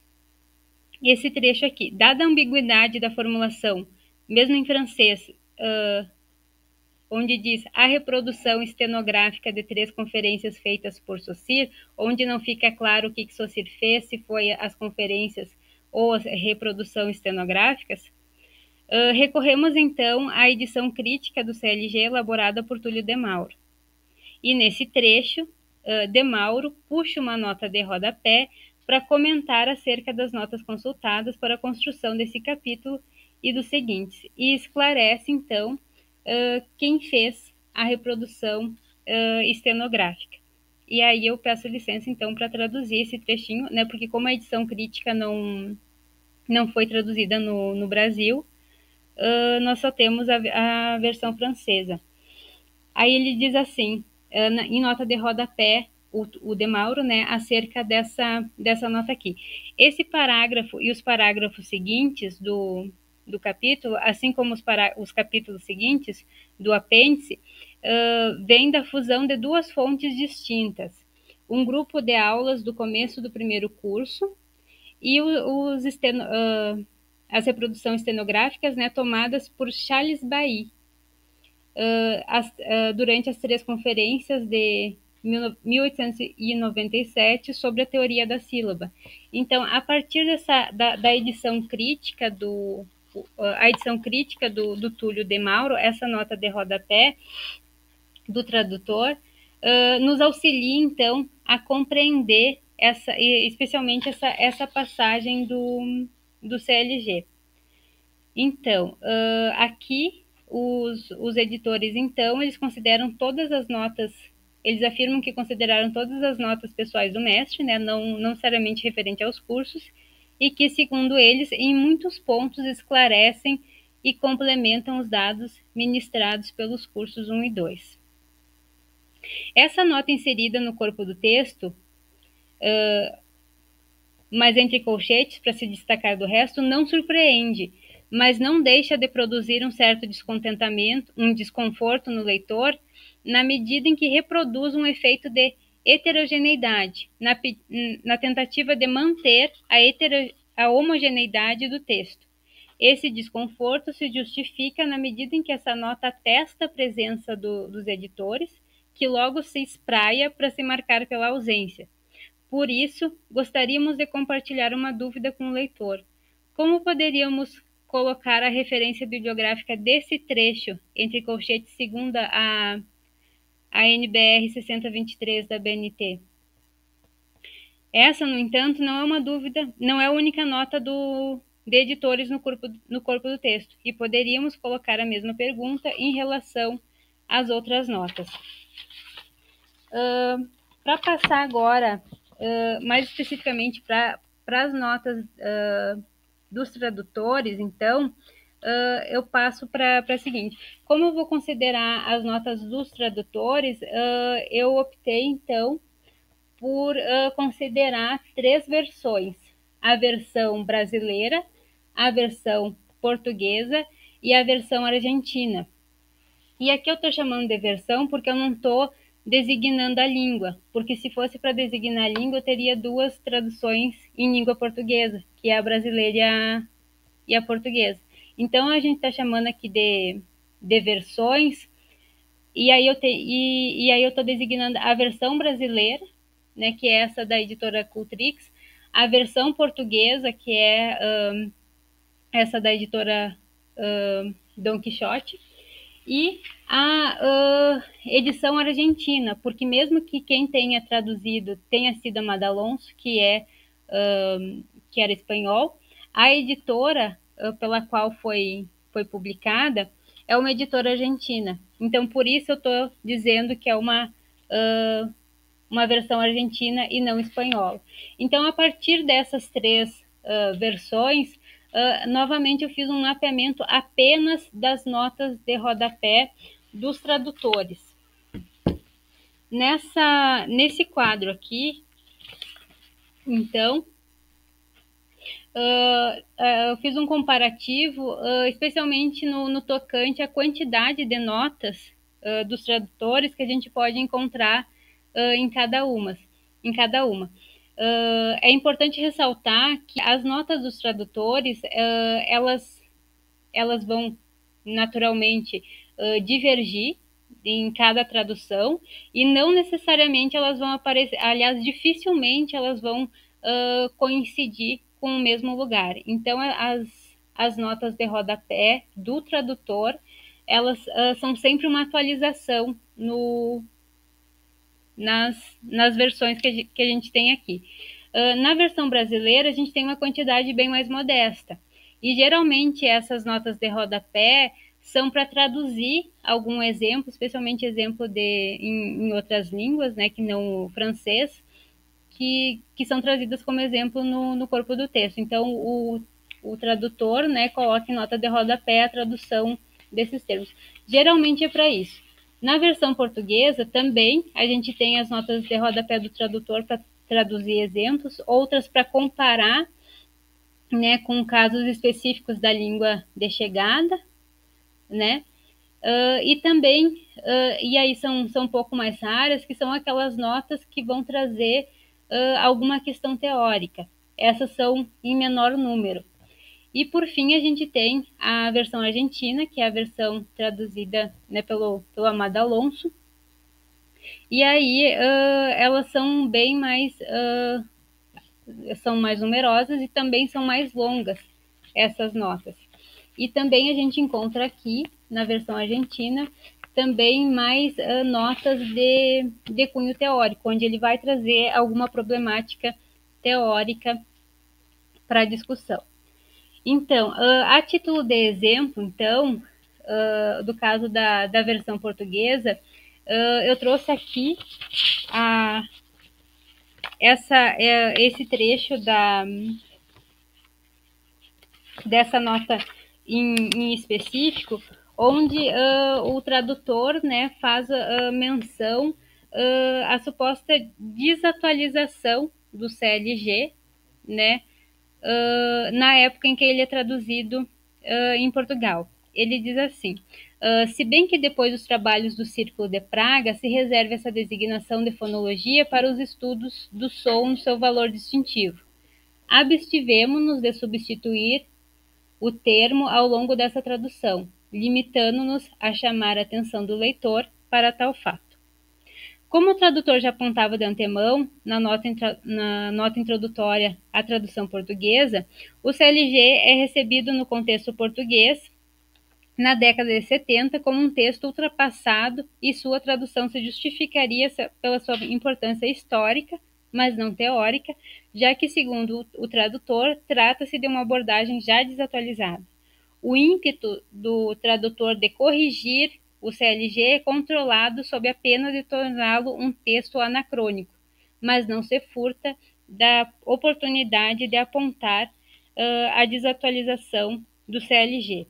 esse trecho aqui, dada a ambiguidade da formulação, mesmo em francês, uh, onde diz a reprodução estenográfica de três conferências feitas por SOCIR, onde não fica claro o que, que SOCIR fez, se foi as conferências ou a reprodução estenográficas, Uh, recorremos, então, à edição crítica do C L G elaborada por Túlio de Mauro. E nesse trecho, uh, de Mauro puxa uma nota de rodapé para comentar acerca das notas consultadas para a construção desse capítulo e dos seguintes, e esclarece, então, uh, quem fez a reprodução uh, estenográfica. E aí eu peço licença, então, para traduzir esse trechinho, né, porque como a edição crítica não, não foi traduzida no, no Brasil, Uh, nós só temos a, a versão francesa. Aí ele diz assim, uh, na, em nota de rodapé, o, o de Mauro, né, acerca dessa, dessa nota aqui. Esse parágrafo e os parágrafos seguintes do, do capítulo, assim como os, pará, os capítulos seguintes do apêndice, uh, vem da fusão de duas fontes distintas. Um grupo de aulas do começo do primeiro curso e o, os esteno, uh, as reproduções estenográficas, né, tomadas por Charles Bailly uh, as, uh, durante as três conferências de mil oitocentos e noventa e sete sobre a teoria da sílaba. Então, a partir dessa, da, da edição crítica do uh, a edição crítica do, do Túlio de Mauro, essa nota de rodapé do tradutor, uh, nos auxilia, então, a compreender essa, especialmente essa, essa passagem do, do C L G. Então, uh, aqui, os, os editores, então, eles consideram todas as notas, eles afirmam que consideraram todas as notas pessoais do mestre, né, não, não necessariamente referente aos cursos, e que, segundo eles, em muitos pontos esclarecem e complementam os dados ministrados pelos cursos um e dois. Essa nota inserida no corpo do texto, uh, mas entre colchetes, para se destacar do resto, não surpreende, mas não deixa de produzir um certo descontentamento, um desconforto no leitor, na medida em que reproduz um efeito de heterogeneidade, na, na tentativa de manter a, hetero, a homogeneidade do texto. Esse desconforto se justifica na medida em que essa nota atesta a presença do, dos editores, que logo se espraia para se marcar pela ausência. Por isso, gostaríamos de compartilhar uma dúvida com o leitor. Como poderíamos colocar a referência bibliográfica desse trecho entre colchetes segundo a, a N B R sessenta vinte e três da B N T? Essa, no entanto, não é uma dúvida, não é a única nota do, de editores no corpo, no corpo do texto, e poderíamos colocar a mesma pergunta em relação às outras notas. Uh, para passar agora, uh, mais especificamente para as notas uh, dos tradutores, então, uh, eu passo para a seguinte. Como eu vou considerar as notas dos tradutores, uh, eu optei, então, por uh, considerar três versões. A versão brasileira, a versão portuguesa e a versão argentina. E aqui eu estou chamando de versão porque eu não estou designando a língua, porque se fosse para designar a língua, eu teria duas traduções em língua portuguesa, que é a brasileira e a, e a portuguesa. Então, a gente está chamando aqui de, de versões, e aí eu te, e, e aí eu estou designando a versão brasileira, né, que é essa da editora Cultrix, a versão portuguesa, que é um, essa da editora um, Dom Quixote, e a uh, edição argentina, porque mesmo que quem tenha traduzido tenha sido a Amada Alonso, que, é, uh, que era espanhol, a editora uh, pela qual foi, foi publicada é uma editora argentina. Então, por isso eu estou dizendo que é uma, uh, uma versão argentina e não espanhola. Então, a partir dessas três uh, versões, Uh, novamente eu fiz um mapeamento apenas das notas de rodapé dos tradutores. Nessa, nesse quadro aqui, então, uh, uh, eu fiz um comparativo, uh, especialmente no, no tocante à quantidade de notas uh, dos tradutores que a gente pode encontrar uh, em cada uma. Em cada uma. Uh, é importante ressaltar que as notas dos tradutores, uh, elas, elas vão naturalmente uh, divergir em cada tradução e não necessariamente elas vão aparecer, aliás, dificilmente elas vão uh, coincidir com o mesmo lugar. Então, as, as notas de rodapé do tradutor, elas uh, são sempre uma atualização no Nas, nas versões que a, gente, que a gente tem aqui. Uh, na versão brasileira, a gente tem uma quantidade bem mais modesta. E, geralmente, essas notas de rodapé são para traduzir algum exemplo, especialmente exemplo de, em, em outras línguas, né, que não o francês, que, que são trazidas como exemplo no, no corpo do texto. Então, o, o tradutor, né, coloca em nota de rodapé a tradução desses termos. Geralmente é para isso. Na versão portuguesa, também, a gente tem as notas de rodapé do tradutor para traduzir exemplos, outras para comparar, né, com casos específicos da língua de chegada, né, uh, e também, uh, e aí são, são um pouco mais raras, que são aquelas notas que vão trazer uh, alguma questão teórica. Essas são em menor número. E, por fim, a gente tem a versão argentina, que é a versão traduzida, né, pelo, pelo Amada Alonso. E aí uh, elas são bem mais, uh, são mais numerosas e também são mais longas, essas notas. E também a gente encontra aqui, na versão argentina, também mais uh, notas de, de cunho teórico, onde ele vai trazer alguma problemática teórica para a discussão. Então, uh, a título de exemplo, então, uh, do caso da, da versão portuguesa, uh, eu trouxe aqui a, essa, uh, esse trecho da, dessa nota em, em específico, onde uh, o tradutor, né, faz uh, menção uh, à suposta desatualização do C L G, né, uh, na época em que ele é traduzido uh, em Portugal. Ele diz assim: uh, se bem que depois dos trabalhos do Círculo de Praga se reserva essa designação de fonologia para os estudos do som no seu valor distintivo, abstivemo-nos de substituir o termo ao longo dessa tradução, limitando-nos a chamar a atenção do leitor para tal fato. Como o tradutor já apontava de antemão, na nota, na nota introdutória à tradução portuguesa, o C L G é recebido no contexto português, na década de setenta, como um texto ultrapassado e sua tradução se justificaria pela sua importância histórica, mas não teórica, já que, segundo o tradutor, trata-se de uma abordagem já desatualizada. O ímpeto do tradutor de corrigir o C L G é controlado sob a pena de torná-lo um texto anacrônico, mas não se furta da oportunidade de apontar uh, a desatualização do C L G.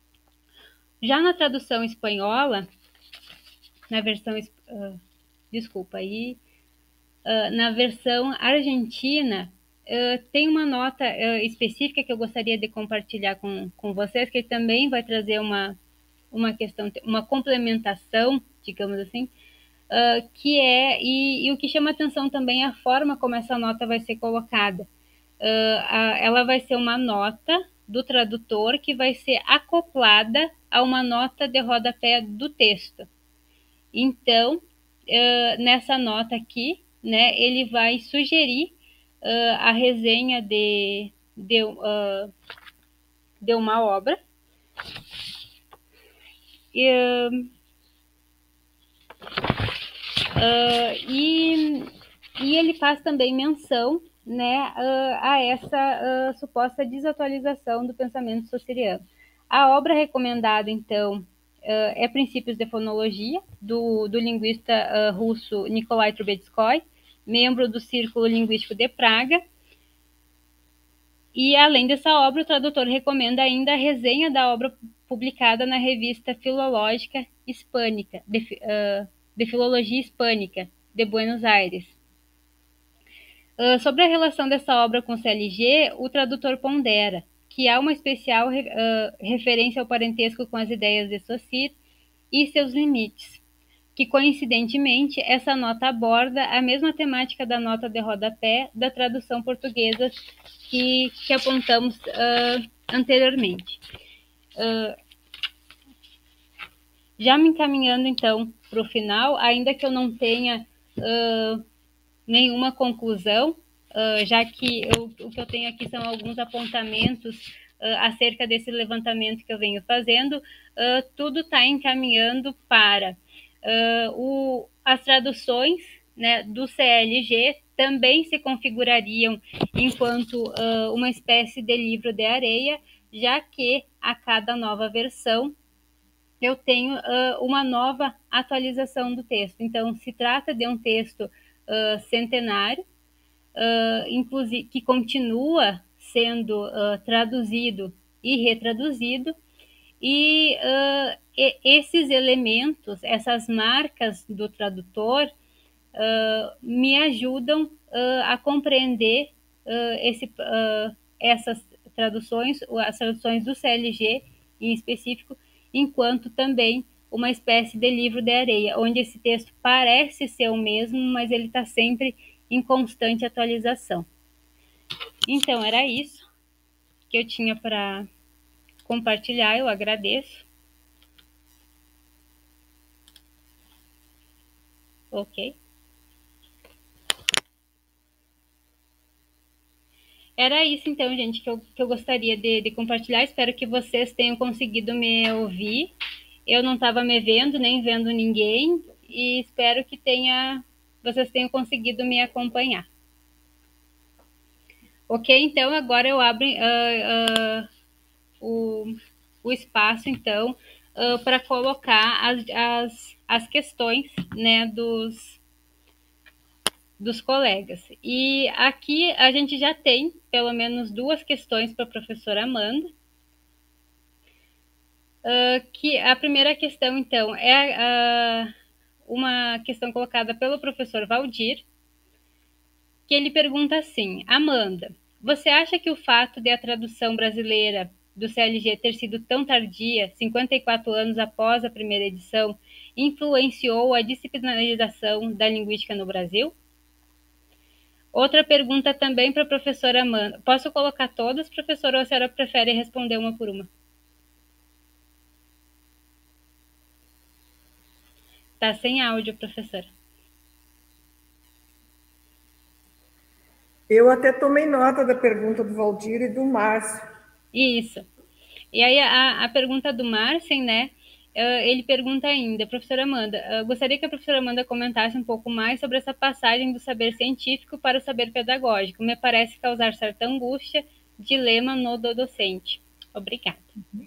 Já na tradução espanhola, na versão... Uh, desculpa aí... Uh, na versão argentina, uh, tem uma nota uh, específica que eu gostaria de compartilhar com, com vocês, que também vai trazer uma, uma questão, uma complementação, digamos assim, uh, que é, e, e o que chama atenção também é a forma como essa nota vai ser colocada. Uh, a, ela vai ser uma nota do tradutor que vai ser acoplada a uma nota de rodapé do texto. Então, uh, nessa nota aqui, né, ele vai sugerir uh, a resenha de, de, uh, de uma obra. E, uh, e, e ele faz também menção, né, uh, a essa uh, suposta desatualização do pensamento saussuriano. A obra recomendada, então, uh, é Princípios de Fonologia, do, do linguista uh, russo Nikolai Trubetskoy, membro do Círculo Linguístico de Praga. E, além dessa obra, o tradutor recomenda ainda a resenha da obra publicada na Revista Filológica Hispânica, de, uh, de Filologia Hispânica, de Buenos Aires. Uh, sobre a relação dessa obra com o C L G, o tradutor pondera que há uma especial uh, referência ao parentesco com as ideias de Saussure e seus limites, que, coincidentemente, essa nota aborda a mesma temática da nota de rodapé da tradução portuguesa que, que apontamos uh, anteriormente. Uh, já me encaminhando, então, para o final, ainda que eu não tenha uh, nenhuma conclusão, uh, já que eu, o que eu tenho aqui são alguns apontamentos uh, acerca desse levantamento que eu venho fazendo, uh, tudo está encaminhando para... Uh, o, as traduções, né, do C L G também se configurariam enquanto uh, uma espécie de livro de areia, já que a cada nova versão eu tenho uh, uma nova atualização do texto. Então, se trata de um texto uh, centenário, uh, inclusive, que continua sendo uh, traduzido e retraduzido, e uh, esses elementos, essas marcas do tradutor, uh, me ajudam uh, a compreender uh, esse, uh, essas traduções, as traduções do C L G em específico, enquanto também uma espécie de livro de areia, onde esse texto parece ser o mesmo, mas ele está sempre em constante atualização. Então, era isso que eu tinha para compartilhar, eu agradeço. Ok. Era isso, então, gente, que eu, que eu gostaria de, de compartilhar. Espero que vocês tenham conseguido me ouvir Eu não estava me vendo, nem vendo ninguém, e espero que tenha, vocês tenham conseguido me acompanhar. Ok, então agora eu abro uh, uh, o, o espaço, então, uh, para colocar as, as, as questões, né, dos, dos colegas. E aqui a gente já tem pelo menos duas questões para a professora Amanda. Uh, que a primeira questão, então, é uh, uma questão colocada pelo professor Valdir, que ele pergunta assim: Amanda, você acha que o fato de a tradução brasileira do C L G ter sido tão tardia, cinquenta e quatro anos após a primeira edição, influenciou a disciplinarização da linguística no Brasil? Outra pergunta também para a professora Amanda. Posso colocar todas, professora, ou a senhora prefere responder uma por uma? Está sem áudio, professora. Eu até tomei nota da pergunta do Valdir e do Márcio. Isso. E aí a, a pergunta do Márcio, né? Uh, ele pergunta ainda, professora Amanda, uh, gostaria que a professora Amanda comentasse um pouco mais sobre essa passagem do saber científico para o saber pedagógico. Me parece causar certa angústia, dilema no do docente. Obrigada.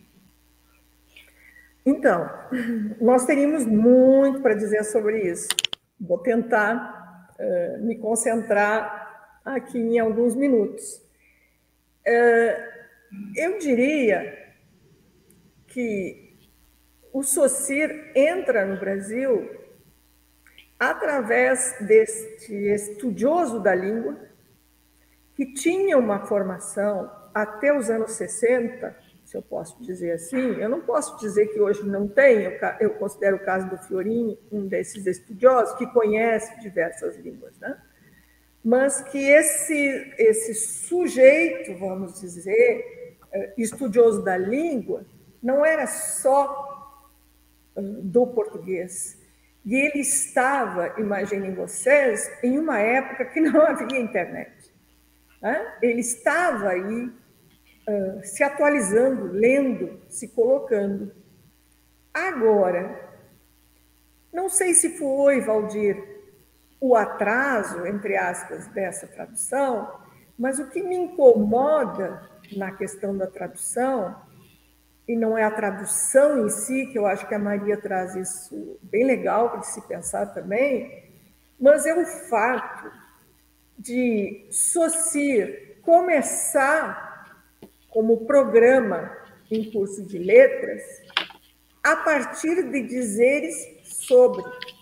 Então, nós teríamos muito para dizer sobre isso. Vou tentar uh, me concentrar aqui em alguns minutos. Uh, eu diria que o SOCIR entra no Brasil através deste estudioso da língua, que tinha uma formação até os anos sessenta, se eu posso dizer assim. Eu não posso dizer que hoje não tem, eu considero o caso do Fiorini um desses estudiosos que conhece diversas línguas, né? Mas que esse, esse sujeito, vamos dizer, estudioso da língua, não era só do português. E ele estava, imaginem vocês, em uma época que não havia internet. Né? Ele estava aí uh, se atualizando, lendo, se colocando. Agora, não sei se foi, Valdir, o atraso, entre aspas, dessa tradução, mas o que me incomoda na questão da tradução, e não é a tradução em si, que eu acho que a Maria traz isso bem legal para se pensar também, mas é o fato de SOCIR começar como programa em curso de letras a partir de dizeres sobre.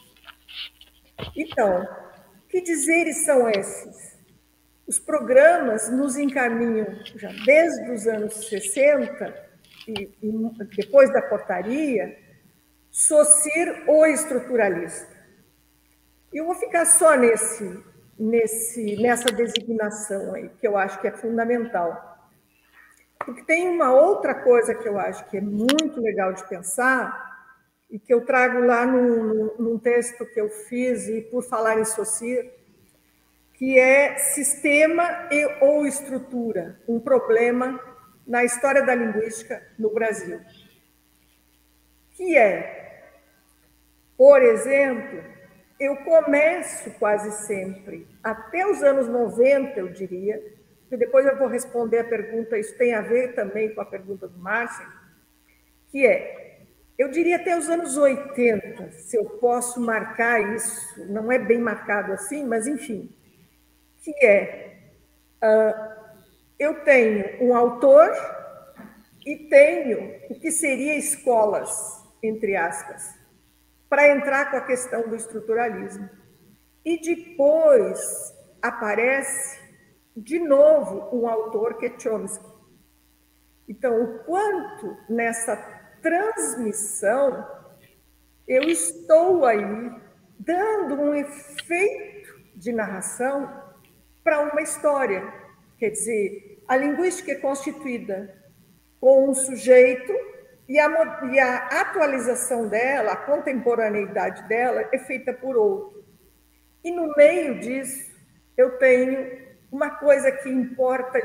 Então, que dizeres são esses? Os programas nos encaminham já desde os anos sessenta, e, e depois da portaria, SOCIR ou estruturalista. Eu vou ficar só nesse, nesse, nessa designação aí, que eu acho que é fundamental. Porque tem uma outra coisa que eu acho que é muito legal de pensar, e que eu trago lá num, num texto que eu fiz, e por falar em SOCIR, que é sistema e ou estrutura, um problema na história da linguística no Brasil. Que é, por exemplo, eu começo quase sempre, até os anos noventa, eu diria, e depois eu vou responder a pergunta, isso tem a ver também com a pergunta do Márcio, que é, eu diria até os anos oitenta, se eu posso marcar isso, não é bem marcado assim, mas enfim, que é, uh, eu tenho um autor e tenho o que seria escolas, entre aspas, para entrar com a questão do estruturalismo. E depois aparece, de novo, um autor que é Chomsky. Então, o quanto nessa transmissão eu estou aí dando um efeito de narração para uma história. Quer dizer, a linguística é constituída com um sujeito e a, e a atualização dela, a contemporaneidade dela é feita por outro. E no meio disso, eu tenho uma coisa que importa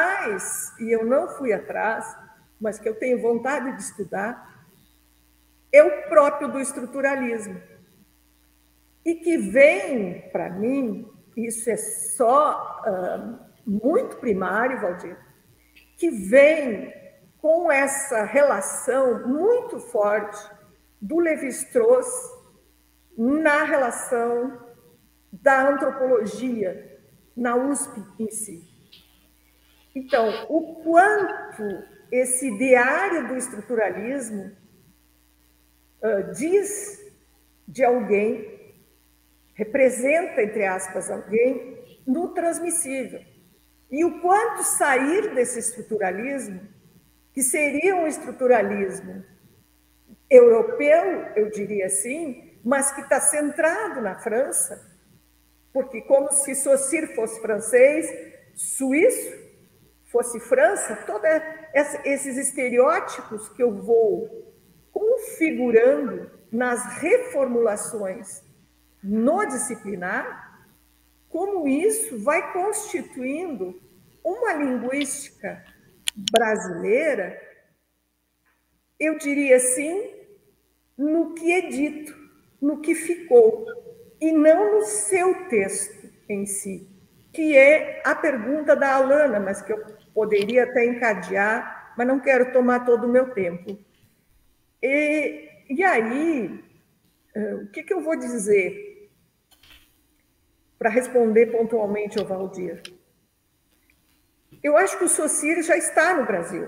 demais, e eu não fui atrás, mas que eu tenho vontade de estudar, é o próprio do estruturalismo. E que vem, para mim, isso é só uh, muito primário, Valdir, que vem com essa relação muito forte do Lévi-Strauss na relação da antropologia na U S P em si. Então, o quanto esse ideário do estruturalismo uh, diz de alguém, representa, entre aspas, alguém no transmissível. E o quanto sair desse estruturalismo, que seria um estruturalismo europeu, eu diria assim, mas que está centrado na França, porque como se Saussure fosse francês, suíço fosse França, todos esses estereótipos que eu vou configurando nas reformulações no disciplinar, como isso vai constituindo uma linguística brasileira, eu diria assim, no que é dito, no que ficou, e não no seu texto em si, que é a pergunta da Alana, mas que eu poderia até encadear, mas não quero tomar todo o meu tempo. E, e aí, o que, que eu vou dizer para responder pontualmente ao Valdir? Eu acho que o Saussure já está no Brasil.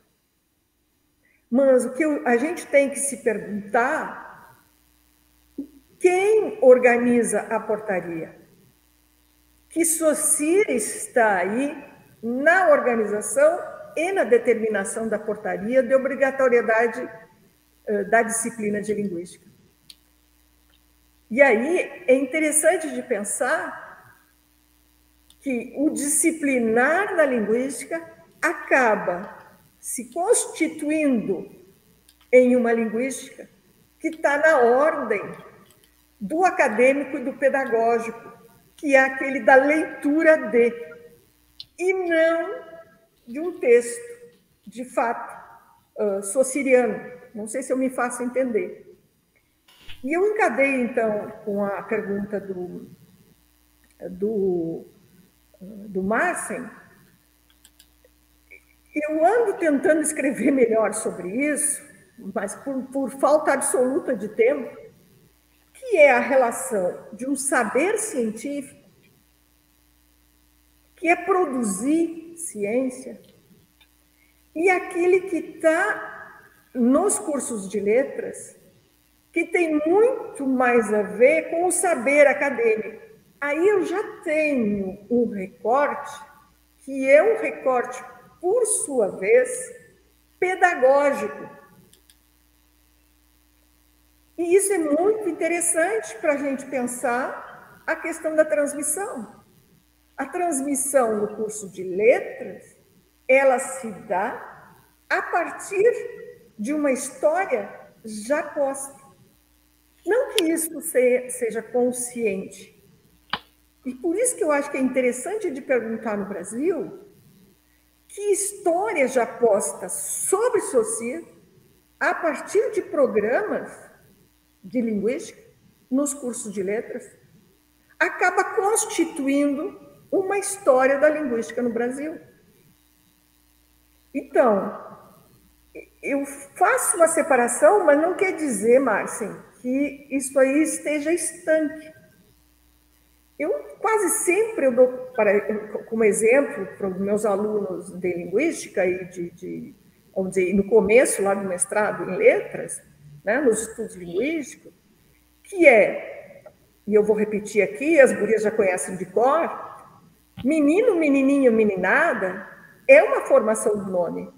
Mas o que a gente tem que se perguntar, quem organiza a portaria? Que Saussure está aí na organização e na determinação da portaria de obrigatoriedade da disciplina de linguística. E aí é interessante de pensar que o disciplinar da linguística acaba se constituindo em uma linguística que está na ordem do acadêmico e do pedagógico, que é aquele da leitura de, e não de um texto, de fato, uh, saussuriano. Não sei se eu me faço entender. E eu encadei, então, com a pergunta do, do, do Marcen. Eu ando tentando escrever melhor sobre isso, mas por, por falta absoluta de tempo, que é a relação de um saber científico, que é produzir ciência, e aquele que está nos cursos de letras, que tem muito mais a ver com o saber acadêmico. Aí eu já tenho um recorte, que é um recorte, por sua vez, pedagógico. E isso é muito interessante para a gente pensar a questão da transmissão. A transmissão no curso de letras, ela se dá a partir de uma história já posta. Não que isso seja consciente. E por isso que eu acho que é interessante de perguntar no Brasil que história já posta sobre Saussure a partir de programas de linguística nos cursos de letras acaba constituindo uma história da linguística no Brasil. Então, eu faço uma separação, mas não quer dizer, Marcen, que isso aí esteja estanque. Eu quase sempre eu dou para, como exemplo para os meus alunos de linguística e de, de vamos dizer, no começo lá do mestrado em letras, né, nos estudos linguísticos, que é, e eu vou repetir aqui, as gurias já conhecem de cor, menino, menininho, meninada, é uma formação do nome.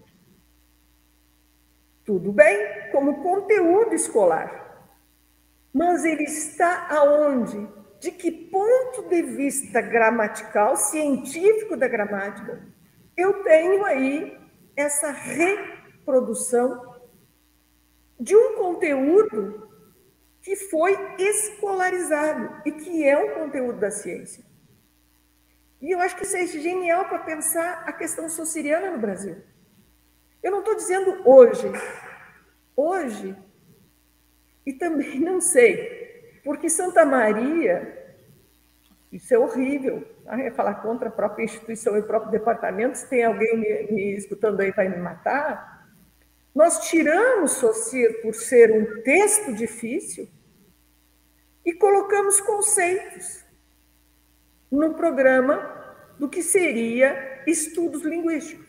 Tudo bem, como conteúdo escolar. Mas ele está aonde? De que ponto de vista gramatical, científico da gramática, eu tenho aí essa reprodução de um conteúdo que foi escolarizado e que é um conteúdo da ciência. E eu acho que isso é genial para pensar a questão saussuriana no Brasil. Eu não estou dizendo hoje. Hoje, E também não sei, porque Santa Maria, isso é horrível, ah, é falar contra a própria instituição e o próprio departamento, se tem alguém me, me escutando aí vai me matar. Nós tiramos Saussure por ser um texto difícil e colocamos conceitos no programa do que seria estudos linguísticos.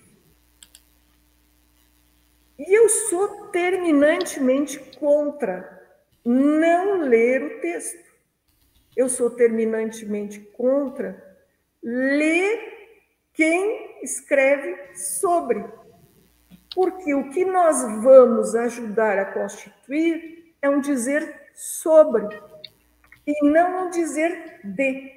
E eu sou terminantemente contra não ler o texto. Eu sou terminantemente contra ler quem escreve sobre. Porque o que nós vamos ajudar a constituir é um dizer sobre, e não um dizer de.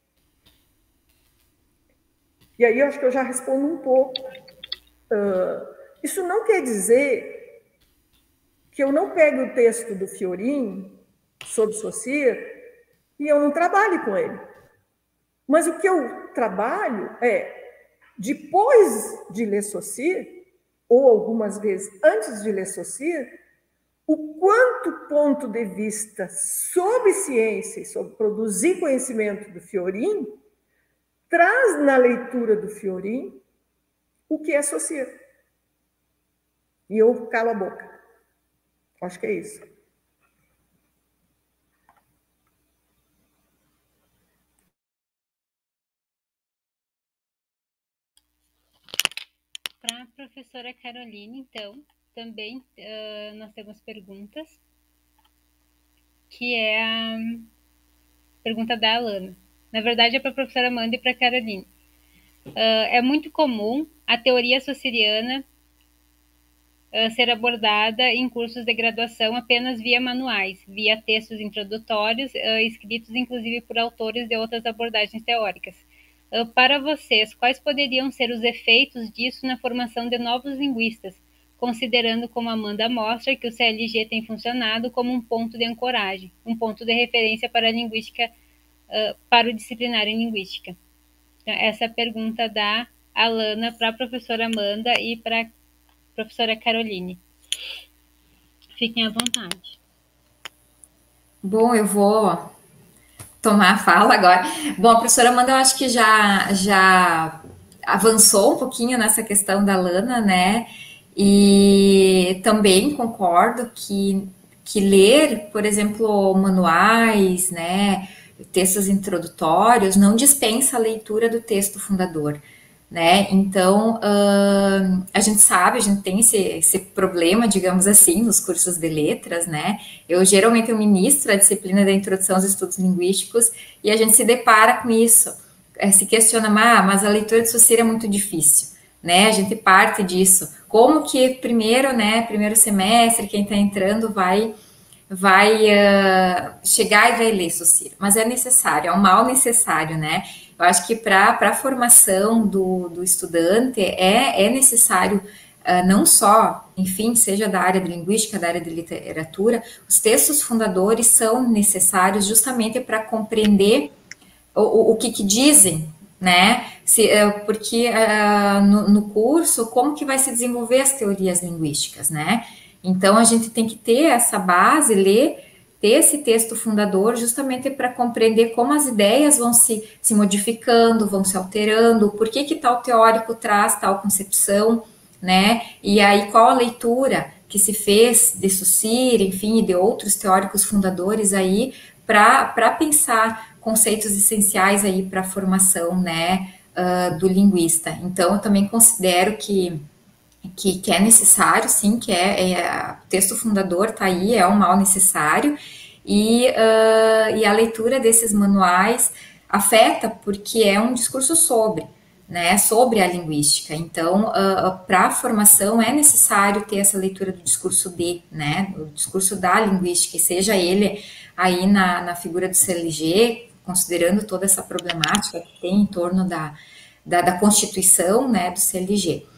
E aí eu acho que eu já respondo um pouco. Uh, isso não quer dizer que eu não pegue o texto do Fiorin sobre Saussure e eu não trabalhe com ele. Mas o que eu trabalho é, depois de ler Saussure, ou algumas vezes antes de ler Saussure, o quanto ponto de vista sobre ciência e sobre produzir conhecimento do Fiorin traz na leitura do Fiorin o que é Saussure. E eu calo a boca. Acho que é isso. Para a professora Caroline, então, também uh, nós temos perguntas, que é a pergunta da Alana. Na verdade, é para a professora Amanda e para a Caroline. Uh, é muito comum a teoria saussuriana uh, ser abordada em cursos de graduação apenas via manuais, via textos introdutórios, uh, escritos inclusive por autores de outras abordagens teóricas. Uh, para vocês, quais poderiam ser os efeitos disso na formação de novos linguistas, considerando, como a Amanda mostra, que o C L G tem funcionado como um ponto de ancoragem, um ponto de referência para a linguística, uh, para o disciplinar em linguística? Então, essa é a pergunta da Alana para a professora Amanda e para a professora Caroline. Fiquem à vontade. Bom, eu vou tomar a fala agora. Bom, a professora Amanda, eu acho que já, já avançou um pouquinho nessa questão da Alana, né? E também concordo que, que ler, por exemplo, manuais, né, textos introdutórios, não dispensa a leitura do texto fundador, né? Então, uh, a gente sabe, a gente tem esse, esse problema, digamos assim, nos cursos de letras, né? Eu geralmente eu ministro a disciplina da introdução aos estudos linguísticos e a gente se depara com isso, é, se questiona, ah, mas a leitura de Saussure é muito difícil, né? A gente parte disso. Como que primeiro, né, primeiro semestre, quem está entrando vai vai uh, chegar e vai ler Saussure, mas é necessário, é um mal necessário, né? Eu acho que para a formação do, do estudante é, é necessário uh, não só, enfim, seja da área de linguística, da área de literatura, os textos fundadores são necessários justamente para compreender o, o, o que, que dizem, né? Se, uh, porque uh, no, no curso, como que vai se desenvolver as teorias linguísticas, né? Então, a gente tem que ter essa base, ler, ter esse texto fundador, justamente para compreender como as ideias vão se, se modificando, vão se alterando, por que que tal teórico traz tal concepção, né? E aí, qual a leitura que se fez de Saussure, enfim, e de outros teóricos fundadores aí, para pensar conceitos essenciais aí para a formação, né, uh, do linguista. Então, eu também considero que Que, que é necessário, sim, que é, é o texto fundador está aí, é um mal necessário, e, uh, e a leitura desses manuais afeta porque é um discurso sobre, né, sobre a linguística. Então, uh, para a formação é necessário ter essa leitura do discurso de, né, o discurso da linguística, e seja ele aí na, na figura do C L G, considerando toda essa problemática que tem em torno da, da, da constituição, né, do C L G.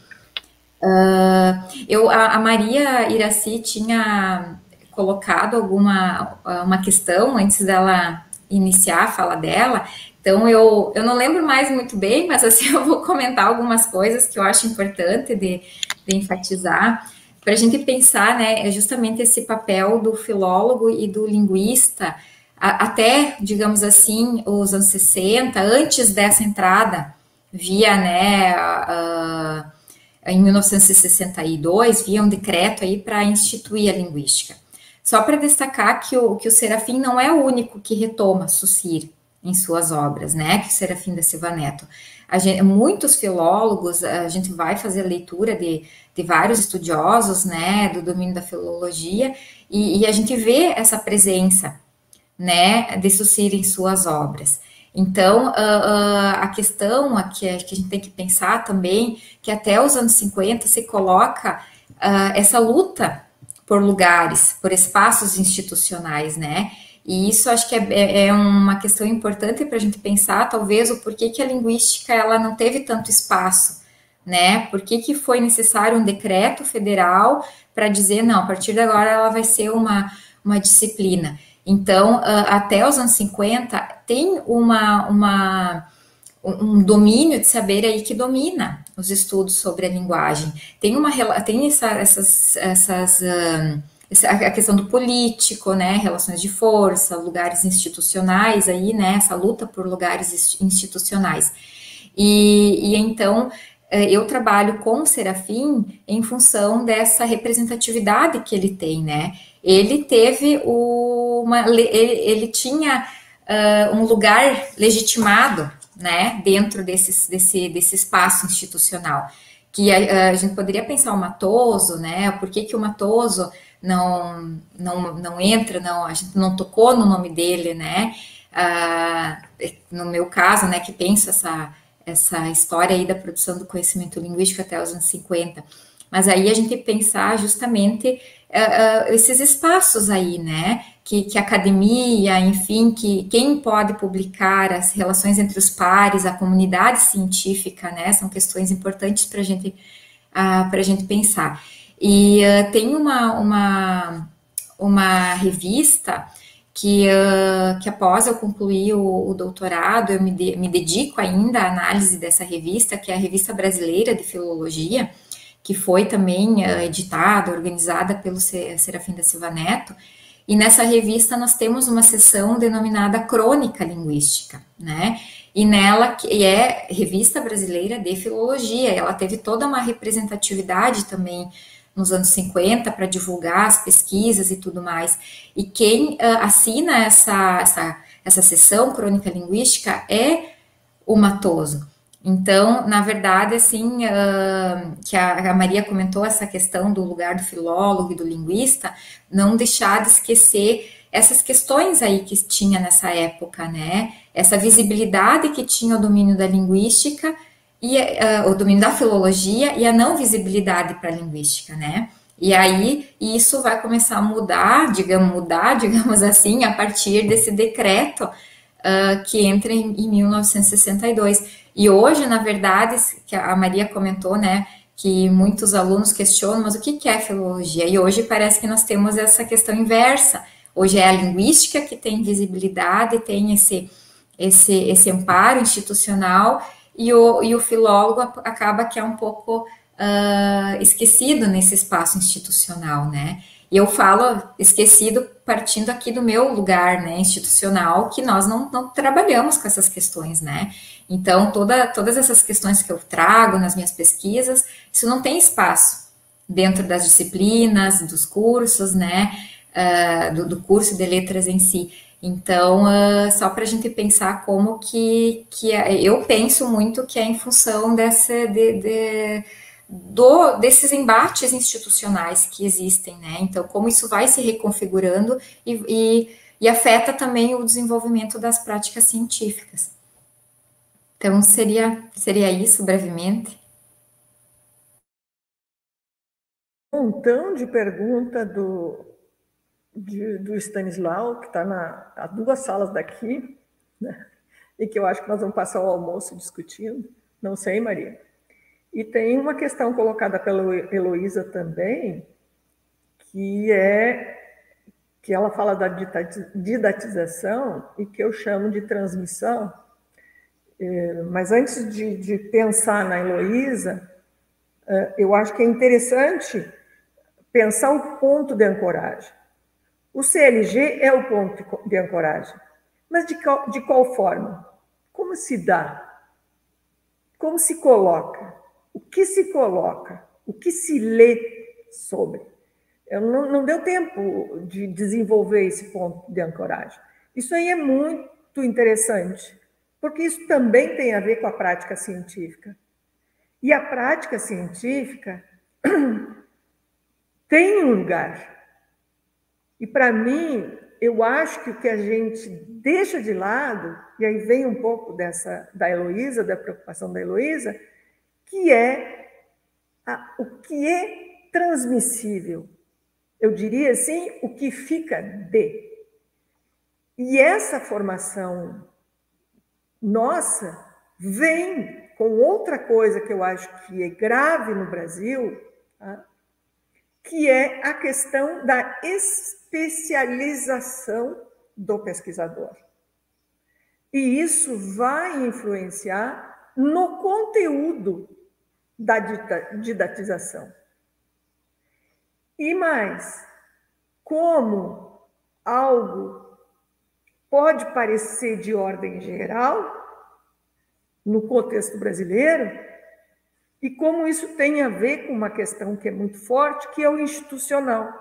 Uh, eu, a, a Maria Iraci tinha colocado alguma uma questão antes dela iniciar a fala dela, então eu, eu não lembro mais muito bem, mas assim eu vou comentar algumas coisas que eu acho importante de, de enfatizar. para a gente pensar, né, é justamente esse papel do filólogo e do linguista, a, até, digamos assim, os anos sessenta, antes dessa entrada, via, né, a, a, em mil novecentos e sessenta e dois, via um decreto aí para instituir a linguística. Só para destacar que o, que o Serafim não é o único que retoma Saussure em suas obras, né, que o Serafim da Silva Neto. A gente, muitos filólogos, a gente vai fazer leitura de, de vários estudiosos, né, do domínio da filologia, e, e a gente vê essa presença, né, de Saussure em suas obras. Então, uh, uh, a questão aqui é que a gente tem que pensar também que até os anos cinquenta se coloca uh, essa luta por lugares, por espaços institucionais, né? E isso acho que é, é uma questão importante para a gente pensar, talvez, o porquê que a linguística ela não teve tanto espaço, né? Por que, que foi necessário um decreto federal para dizer, não, a partir de agora ela vai ser uma, uma disciplina. Então, até os anos cinquenta, tem uma, uma, um domínio de saber aí que domina os estudos sobre a linguagem. Tem, uma, tem essa, essas... essas a questão do político, né, relações de força, lugares institucionais aí, né, essa luta por lugares institucionais. E, e então, eu trabalho com o Serafim em função dessa representatividade que ele tem, né, ele teve uma, ele, ele tinha uh, um lugar legitimado, né, dentro desses, desse, desse espaço institucional, que a, a gente poderia pensar o Matoso, né, por que que o Matoso não, não, não entra, não, a gente não tocou no nome dele, né, ah, no meu caso, né, que penso essa, essa história aí da produção do conhecimento linguístico até os anos cinquenta, mas aí a gente pensar justamente uh, uh, esses espaços aí, né, que, que a academia, enfim, que quem pode publicar, as relações entre os pares, a comunidade científica, né, são questões importantes para gente, uh, para a gente pensar. E uh, tem uma, uma, uma revista que, uh, que após eu concluir o, o doutorado, eu me, de, me dedico ainda à análise dessa revista, que é a Revista Brasileira de Filologia, que foi também uh, editada, organizada pelo Serafim da Silva Neto, e nessa revista nós temos uma seção denominada Crônica Linguística, né? E nela, que é Revista Brasileira de Filologia, ela teve toda uma representatividade também nos anos cinquenta, para divulgar as pesquisas e tudo mais. E quem uh, assina essa, essa, essa sessão Crônica Linguística é o Matoso. Então, na verdade, assim, uh, que a, a Maria comentou essa questão do lugar do filólogo e do linguista, não deixar de esquecer essas questões aí que tinha nessa época, né? Essa visibilidade que tinha o domínio da linguística e uh, o domínio da filologia e a não visibilidade para a linguística, né? E aí isso vai começar a mudar, digamos, mudar, digamos assim, a partir desse decreto uh, que entra em, em mil novecentos e sessenta e dois. E hoje, na verdade, que a Maria comentou, né, que muitos alunos questionam, mas o que é filologia? E hoje parece que nós temos essa questão inversa. Hoje é a linguística que tem visibilidade, tem esse, esse, esse amparo institucional, e o, e o filólogo acaba que é um pouco uh, esquecido nesse espaço institucional, né? E eu falo esquecido partindo aqui do meu lugar, né, institucional, que nós não, não trabalhamos com essas questões, né? Então, toda, todas essas questões que eu trago nas minhas pesquisas, isso não tem espaço dentro das disciplinas, dos cursos, né, uh, do, do curso de letras em si. Então, uh, só para a gente pensar como que, que é, eu penso muito que é em função dessa, de, de, do, desses embates institucionais que existem, né? Então, como isso vai se reconfigurando e, e, e afeta também o desenvolvimento das práticas científicas. Então, seria, seria isso, brevemente. Um montão de pergunta do... De, do Stanislau, que está a duas salas daqui, né? E que eu acho que nós vamos passar o almoço discutindo, não sei, Maria. E tem uma questão colocada pela Heloísa também, que é que ela fala da didatização e que eu chamo de transmissão. Mas antes de, de pensar na Heloísa, eu acho que é interessante pensar o ponto de ancoragem. O C L G é o ponto de ancoragem, mas de qual, de qual forma? Como se dá? Como se coloca? O que se coloca? O que se lê sobre? Eu não, não deu tempo de desenvolver esse ponto de ancoragem. Isso aí é muito interessante, porque isso também tem a ver com a prática científica. E a prática científica tem um lugar. E, para mim, eu acho que o que a gente deixa de lado, e aí vem um pouco dessa da Heloísa, da preocupação da Heloísa, que é a, o que é transmissível. Eu diria assim, o que fica de. E essa formação nossa vem com outra coisa que eu acho que é grave no Brasil, tá? Que é a questão da especialização do pesquisador. E isso vai influenciar no conteúdo da didatização. E mais, como algo pode parecer de ordem geral, no contexto brasileiro, e como isso tem a ver com uma questão que é muito forte, que é o institucional.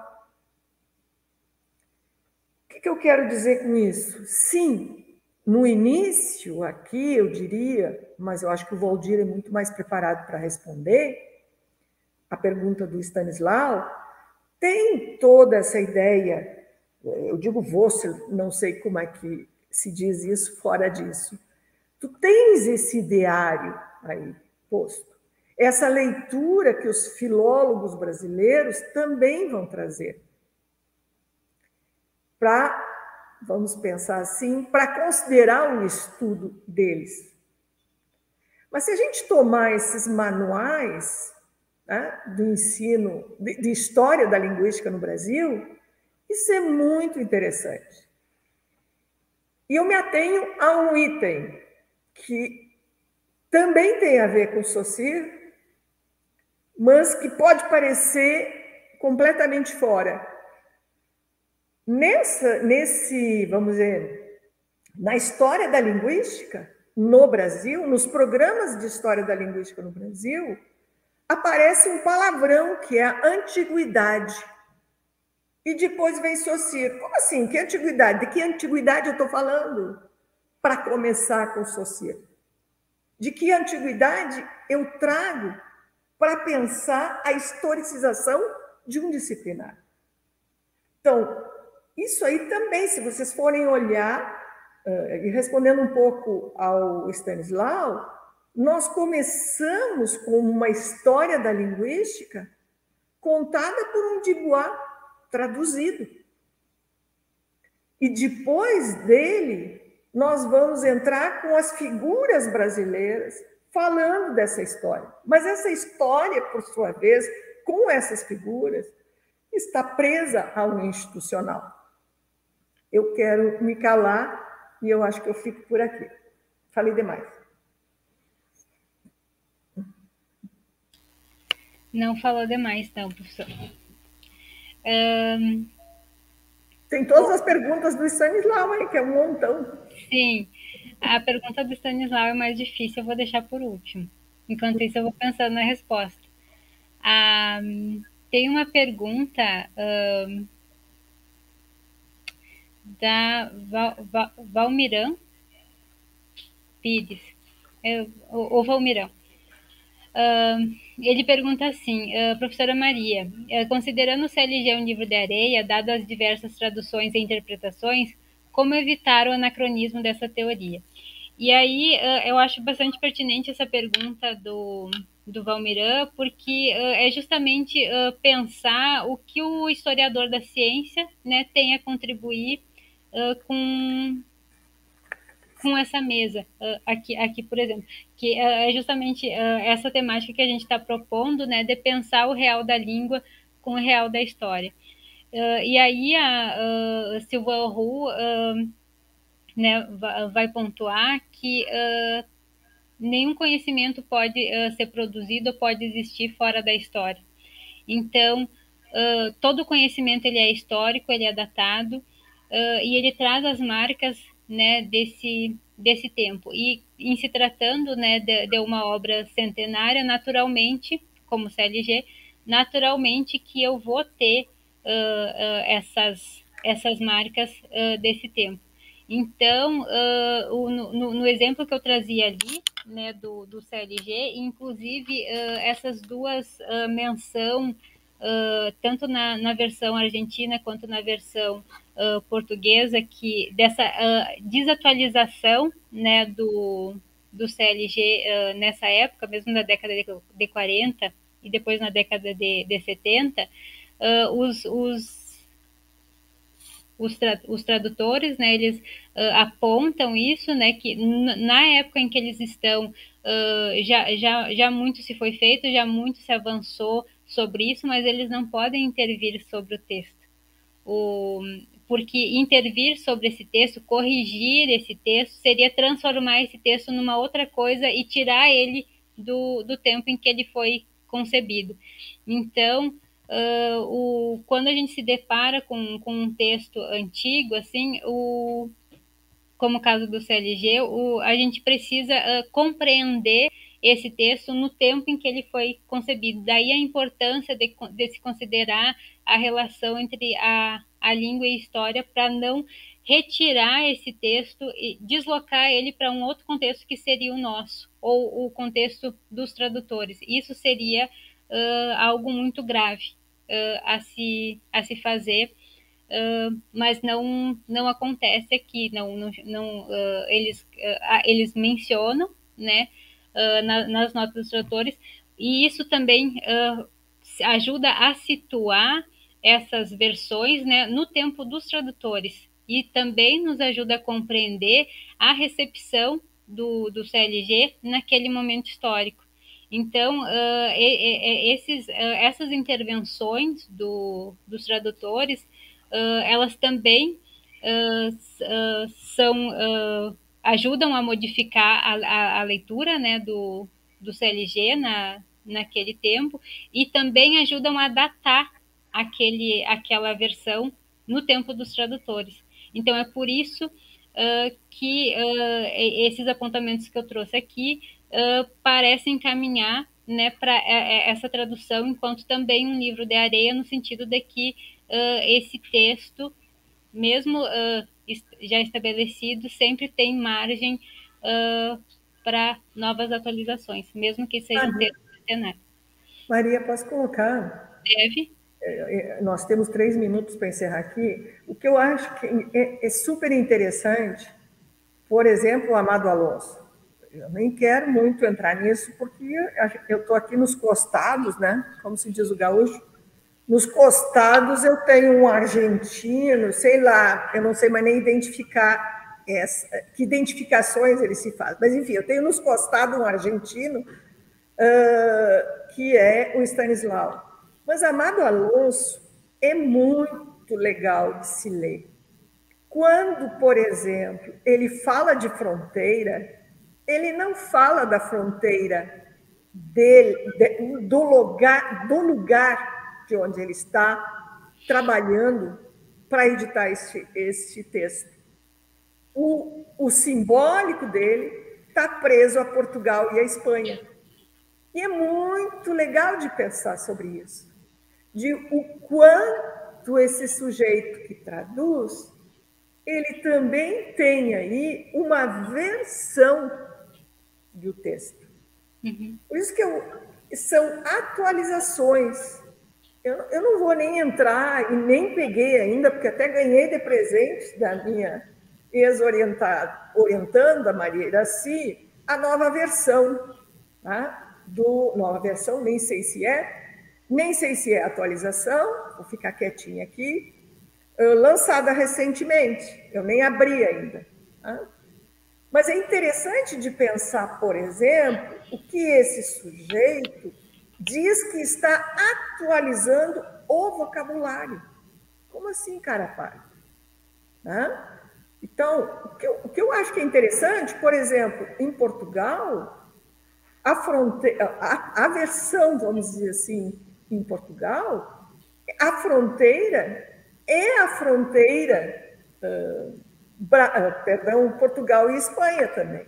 O que eu quero dizer com isso? Sim, no início, aqui, eu diria, mas eu acho que o Valdir é muito mais preparado para responder, a pergunta do Stanislau, tem toda essa ideia, eu digo você, não sei como é que se diz isso fora disso. Tu tens esse ideário aí posto. Essa leitura que os filólogos brasileiros também vão trazer. Para, vamos pensar assim, para considerar o estudo deles. Mas se a gente tomar esses manuais, né, do ensino, de, de história da linguística no Brasil, isso é muito interessante. E eu me atenho a um item que também tem a ver com o Saussure, mas que pode parecer completamente fora. Nessa, nesse, vamos dizer, na história da linguística no Brasil, nos programas de história da linguística no Brasil, aparece um palavrão que é a antiguidade. E depois vem Saussure. Como assim? Que antiguidade? De que antiguidade eu estou falando? Para começar com Saussure. De que antiguidade eu trago para pensar a historicização de um disciplinar? Então, isso aí também, se vocês forem olhar, uh, e respondendo um pouco ao Stanislau, nós começamos com uma história da linguística contada por um Dubois traduzido. E depois dele, nós vamos entrar com as figuras brasileiras falando dessa história. Mas essa história, por sua vez, com essas figuras, está presa ao institucional. Eu quero me calar e eu acho que eu fico por aqui. Falei demais. Não falou demais, não, professor. Um... Tem todas as perguntas do Stanislau aí, que é um montão. Sim, a pergunta do Stanislau é mais difícil, eu vou deixar por último. Enquanto isso, eu vou pensando na resposta. Ah, tem uma pergunta um, da Val, Val, Valmiran Pires, eu, ou Valmirão. Uh, ele pergunta assim, uh, professora Maria, uh, considerando o C L G um livro de areia, dado as diversas traduções e interpretações, como evitar o anacronismo dessa teoria? E aí uh, eu acho bastante pertinente essa pergunta do, do Valmiran, porque uh, é justamente uh, pensar o que o historiador da ciência, né, tem a contribuir uh, com... com essa mesa uh, aqui, aqui, por exemplo, que uh, é justamente uh, essa temática que a gente está propondo, né, de pensar o real da língua com o real da história. Uh, e aí a uh, Sylvain Roux uh, né, vai pontuar que uh, nenhum conhecimento pode uh, ser produzido ou pode existir fora da história. Então, uh, todo o conhecimento ele é histórico, ele é datado, uh, e ele traz as marcas, né, desse, desse tempo. E em se tratando, né, de, de uma obra centenária, naturalmente, como C L G, naturalmente que eu vou ter uh, uh, essas, essas marcas uh, desse tempo. Então, uh, o, no, no exemplo que eu trazia ali, né, do, do C L G, inclusive uh, essas duas uh, menção, uh, tanto na, na versão argentina quanto na versão uh, portuguesa, que dessa uh, desatualização, né, do, do C L G uh, nessa época, mesmo na década de, de quarenta e depois na década de, de setenta, uh, os, os Os, tra os tradutores, né, eles uh, apontam isso, né, que na época em que eles estão, uh, já, já, já muito se foi feito, já muito se avançou sobre isso, mas eles não podem intervir sobre o texto. O, porque intervir sobre esse texto, corrigir esse texto, seria transformar esse texto numa outra coisa e tirar ele do, do tempo em que ele foi concebido. Então, Uh, o, quando a gente se depara com, com um texto antigo, assim, o, como o caso do C L G, o, a gente precisa uh, compreender esse texto no tempo em que ele foi concebido. Daí a importância de, de se considerar a relação entre a, a língua e a história para não retirar esse texto e deslocar ele para um outro contexto que seria o nosso, ou o contexto dos tradutores. Isso seria uh, algo muito grave. Uh, a, se, a se fazer, uh, mas não, não acontece aqui, não, não, não, uh, eles, uh, eles mencionam, né, uh, na, nas notas dos tradutores, e isso também uh, ajuda a situar essas versões, né, no tempo dos tradutores, e também nos ajuda a compreender a recepção do, do C L G naquele momento histórico. Então, uh, esses, uh, essas intervenções do, dos tradutores, uh, elas também uh, uh, são, uh, ajudam a modificar a, a, a leitura, né, do, do C L G na, naquele tempo, e também ajudam a datar aquele, aquela versão no tempo dos tradutores. Então, é por isso uh, que uh, esses apontamentos que eu trouxe aqui Uh, parecem caminhar, né, para essa tradução, enquanto também um livro de areia, no sentido de que uh, esse texto, mesmo uh, já estabelecido, sempre tem margem uh, para novas atualizações, mesmo que seja um texto centenário. Maria, posso colocar? Deve. É, nós temos três minutos para encerrar aqui. O que eu acho que é, é super interessante, por exemplo, o Amado Alonso. Eu nem quero muito entrar nisso, porque eu estou aqui nos costados, né? Como se diz o gaúcho. Nos costados eu tenho um argentino, sei lá, eu não sei mais nem identificar essa, que identificações ele se faz. Mas, enfim, eu tenho nos costados um argentino uh, que é o Stanislau. Mas Amado Alonso é muito legal de se ler. Quando, por exemplo, ele fala de fronteira, ele não fala da fronteira dele, de, do, lugar, do lugar de onde ele está trabalhando para editar este, este texto. O, o simbólico dele está preso a Portugal e a Espanha. E é muito legal de pensar sobre isso, de o quanto esse sujeito que traduz, ele também tem aí uma versão do texto. Uhum. Por isso que eu, são atualizações. Eu, eu não vou nem entrar, e nem peguei ainda, porque até ganhei de presente da minha ex-orientada, orientando a Maria Iraci, a nova versão. Tá? Do, nova versão, nem sei se é, nem sei se é atualização, vou ficar quietinha aqui, lançada recentemente, eu nem abri ainda. Tá? Mas é interessante de pensar, por exemplo, o que esse sujeito diz que está atualizando o vocabulário. Como assim, cara palha? Tá? Então, o que, eu, o que eu acho que é interessante, por exemplo, em Portugal, a, fronteira, a, a versão, vamos dizer assim, em Portugal, a fronteira é a fronteira, uh, Bra... perdão, Portugal e Espanha também.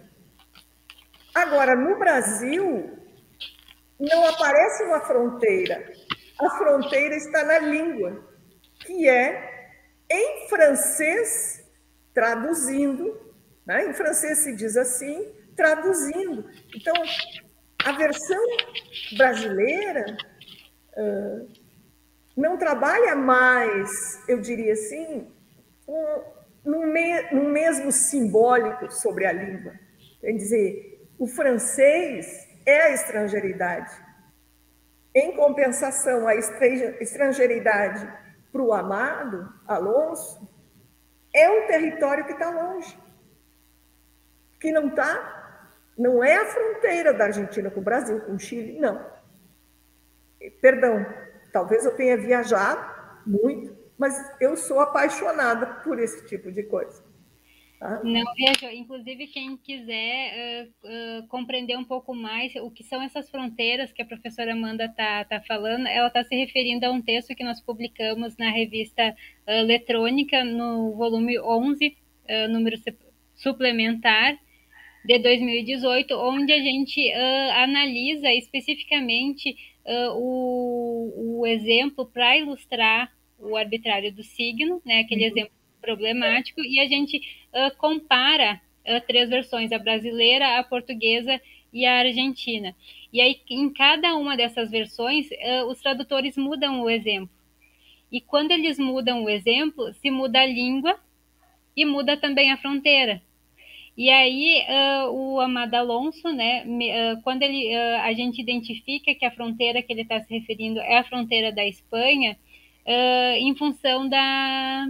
Agora, no Brasil, não aparece uma fronteira. A fronteira está na língua, que é em francês, traduzindo, né? Em francês se diz assim, traduzindo. Então, a versão brasileira uh, não trabalha mais, eu diria assim, um, num, me, num mesmo simbólico sobre a língua. Quer dizer, o francês é a estrangeiridade. Em compensação, a estrangeiridade para o Amado Alonso é um território que está longe, que não está, não é a fronteira da Argentina com o Brasil, com o Chile, não. Perdão, talvez eu tenha viajado muito, mas eu sou apaixonada por esse tipo de coisa. Tá? Não viajou. Inclusive, quem quiser uh, uh, compreender um pouco mais o que são essas fronteiras que a professora Amanda está tá falando, ela está se referindo a um texto que nós publicamos na revista uh, Eletrônica, no volume onze, uh, número suplementar, de dois mil e dezoito, onde a gente uh, analisa especificamente uh, o, o exemplo para ilustrar o arbitrário do signo, né, aquele uhum. exemplo problemático, e a gente uh, compara uh, três versões, a brasileira, a portuguesa e a argentina. E aí, em cada uma dessas versões, uh, os tradutores mudam o exemplo. E quando eles mudam o exemplo, se muda a língua e muda também a fronteira. E aí, uh, o Amado Alonso, né, uh, quando ele, uh, a gente identifica que a fronteira que ele está se referindo é a fronteira da Espanha, uh, em função da,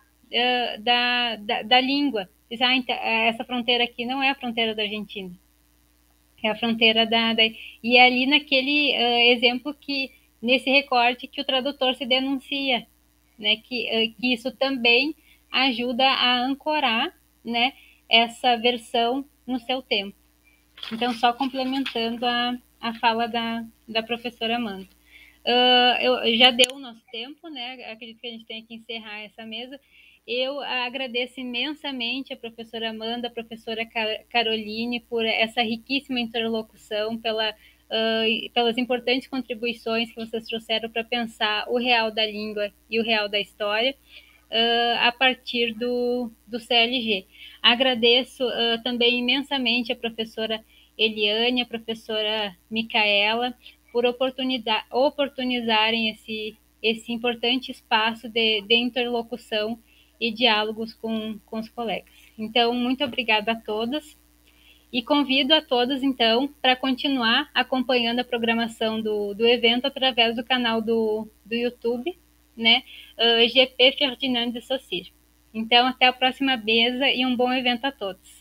uh, da, da, da língua. Diz, ah, então, essa fronteira aqui não é a fronteira da Argentina, é a fronteira da... da... E é ali naquele uh, exemplo que, nesse recorte, que o tradutor se denuncia, né, que, uh, que isso também ajuda a ancorar, né, essa versão no seu tempo. Então, só complementando a, a fala da, da professora Amanda. Uh, eu, já deu o nosso tempo, né? Acredito que a gente tem que encerrar essa mesa. Eu agradeço imensamente a professora Amanda, a professora Caroline, por essa riquíssima interlocução, pela, uh, pelas importantes contribuições que vocês trouxeram para pensar o real da língua e o real da história, Uh, a partir do, do C L G. Agradeço uh, também imensamente a professora Eliane, a professora Micaela, por oportunizarem esse, esse importante espaço de, de interlocução e diálogos com, com os colegas. Então, muito obrigada a todas e convido a todos, então, para continuar acompanhando a programação do, do evento através do canal do, do YouTube, né, uh, G P Ferdinand de Saussure. Então, até a próxima mesa e um bom evento a todos.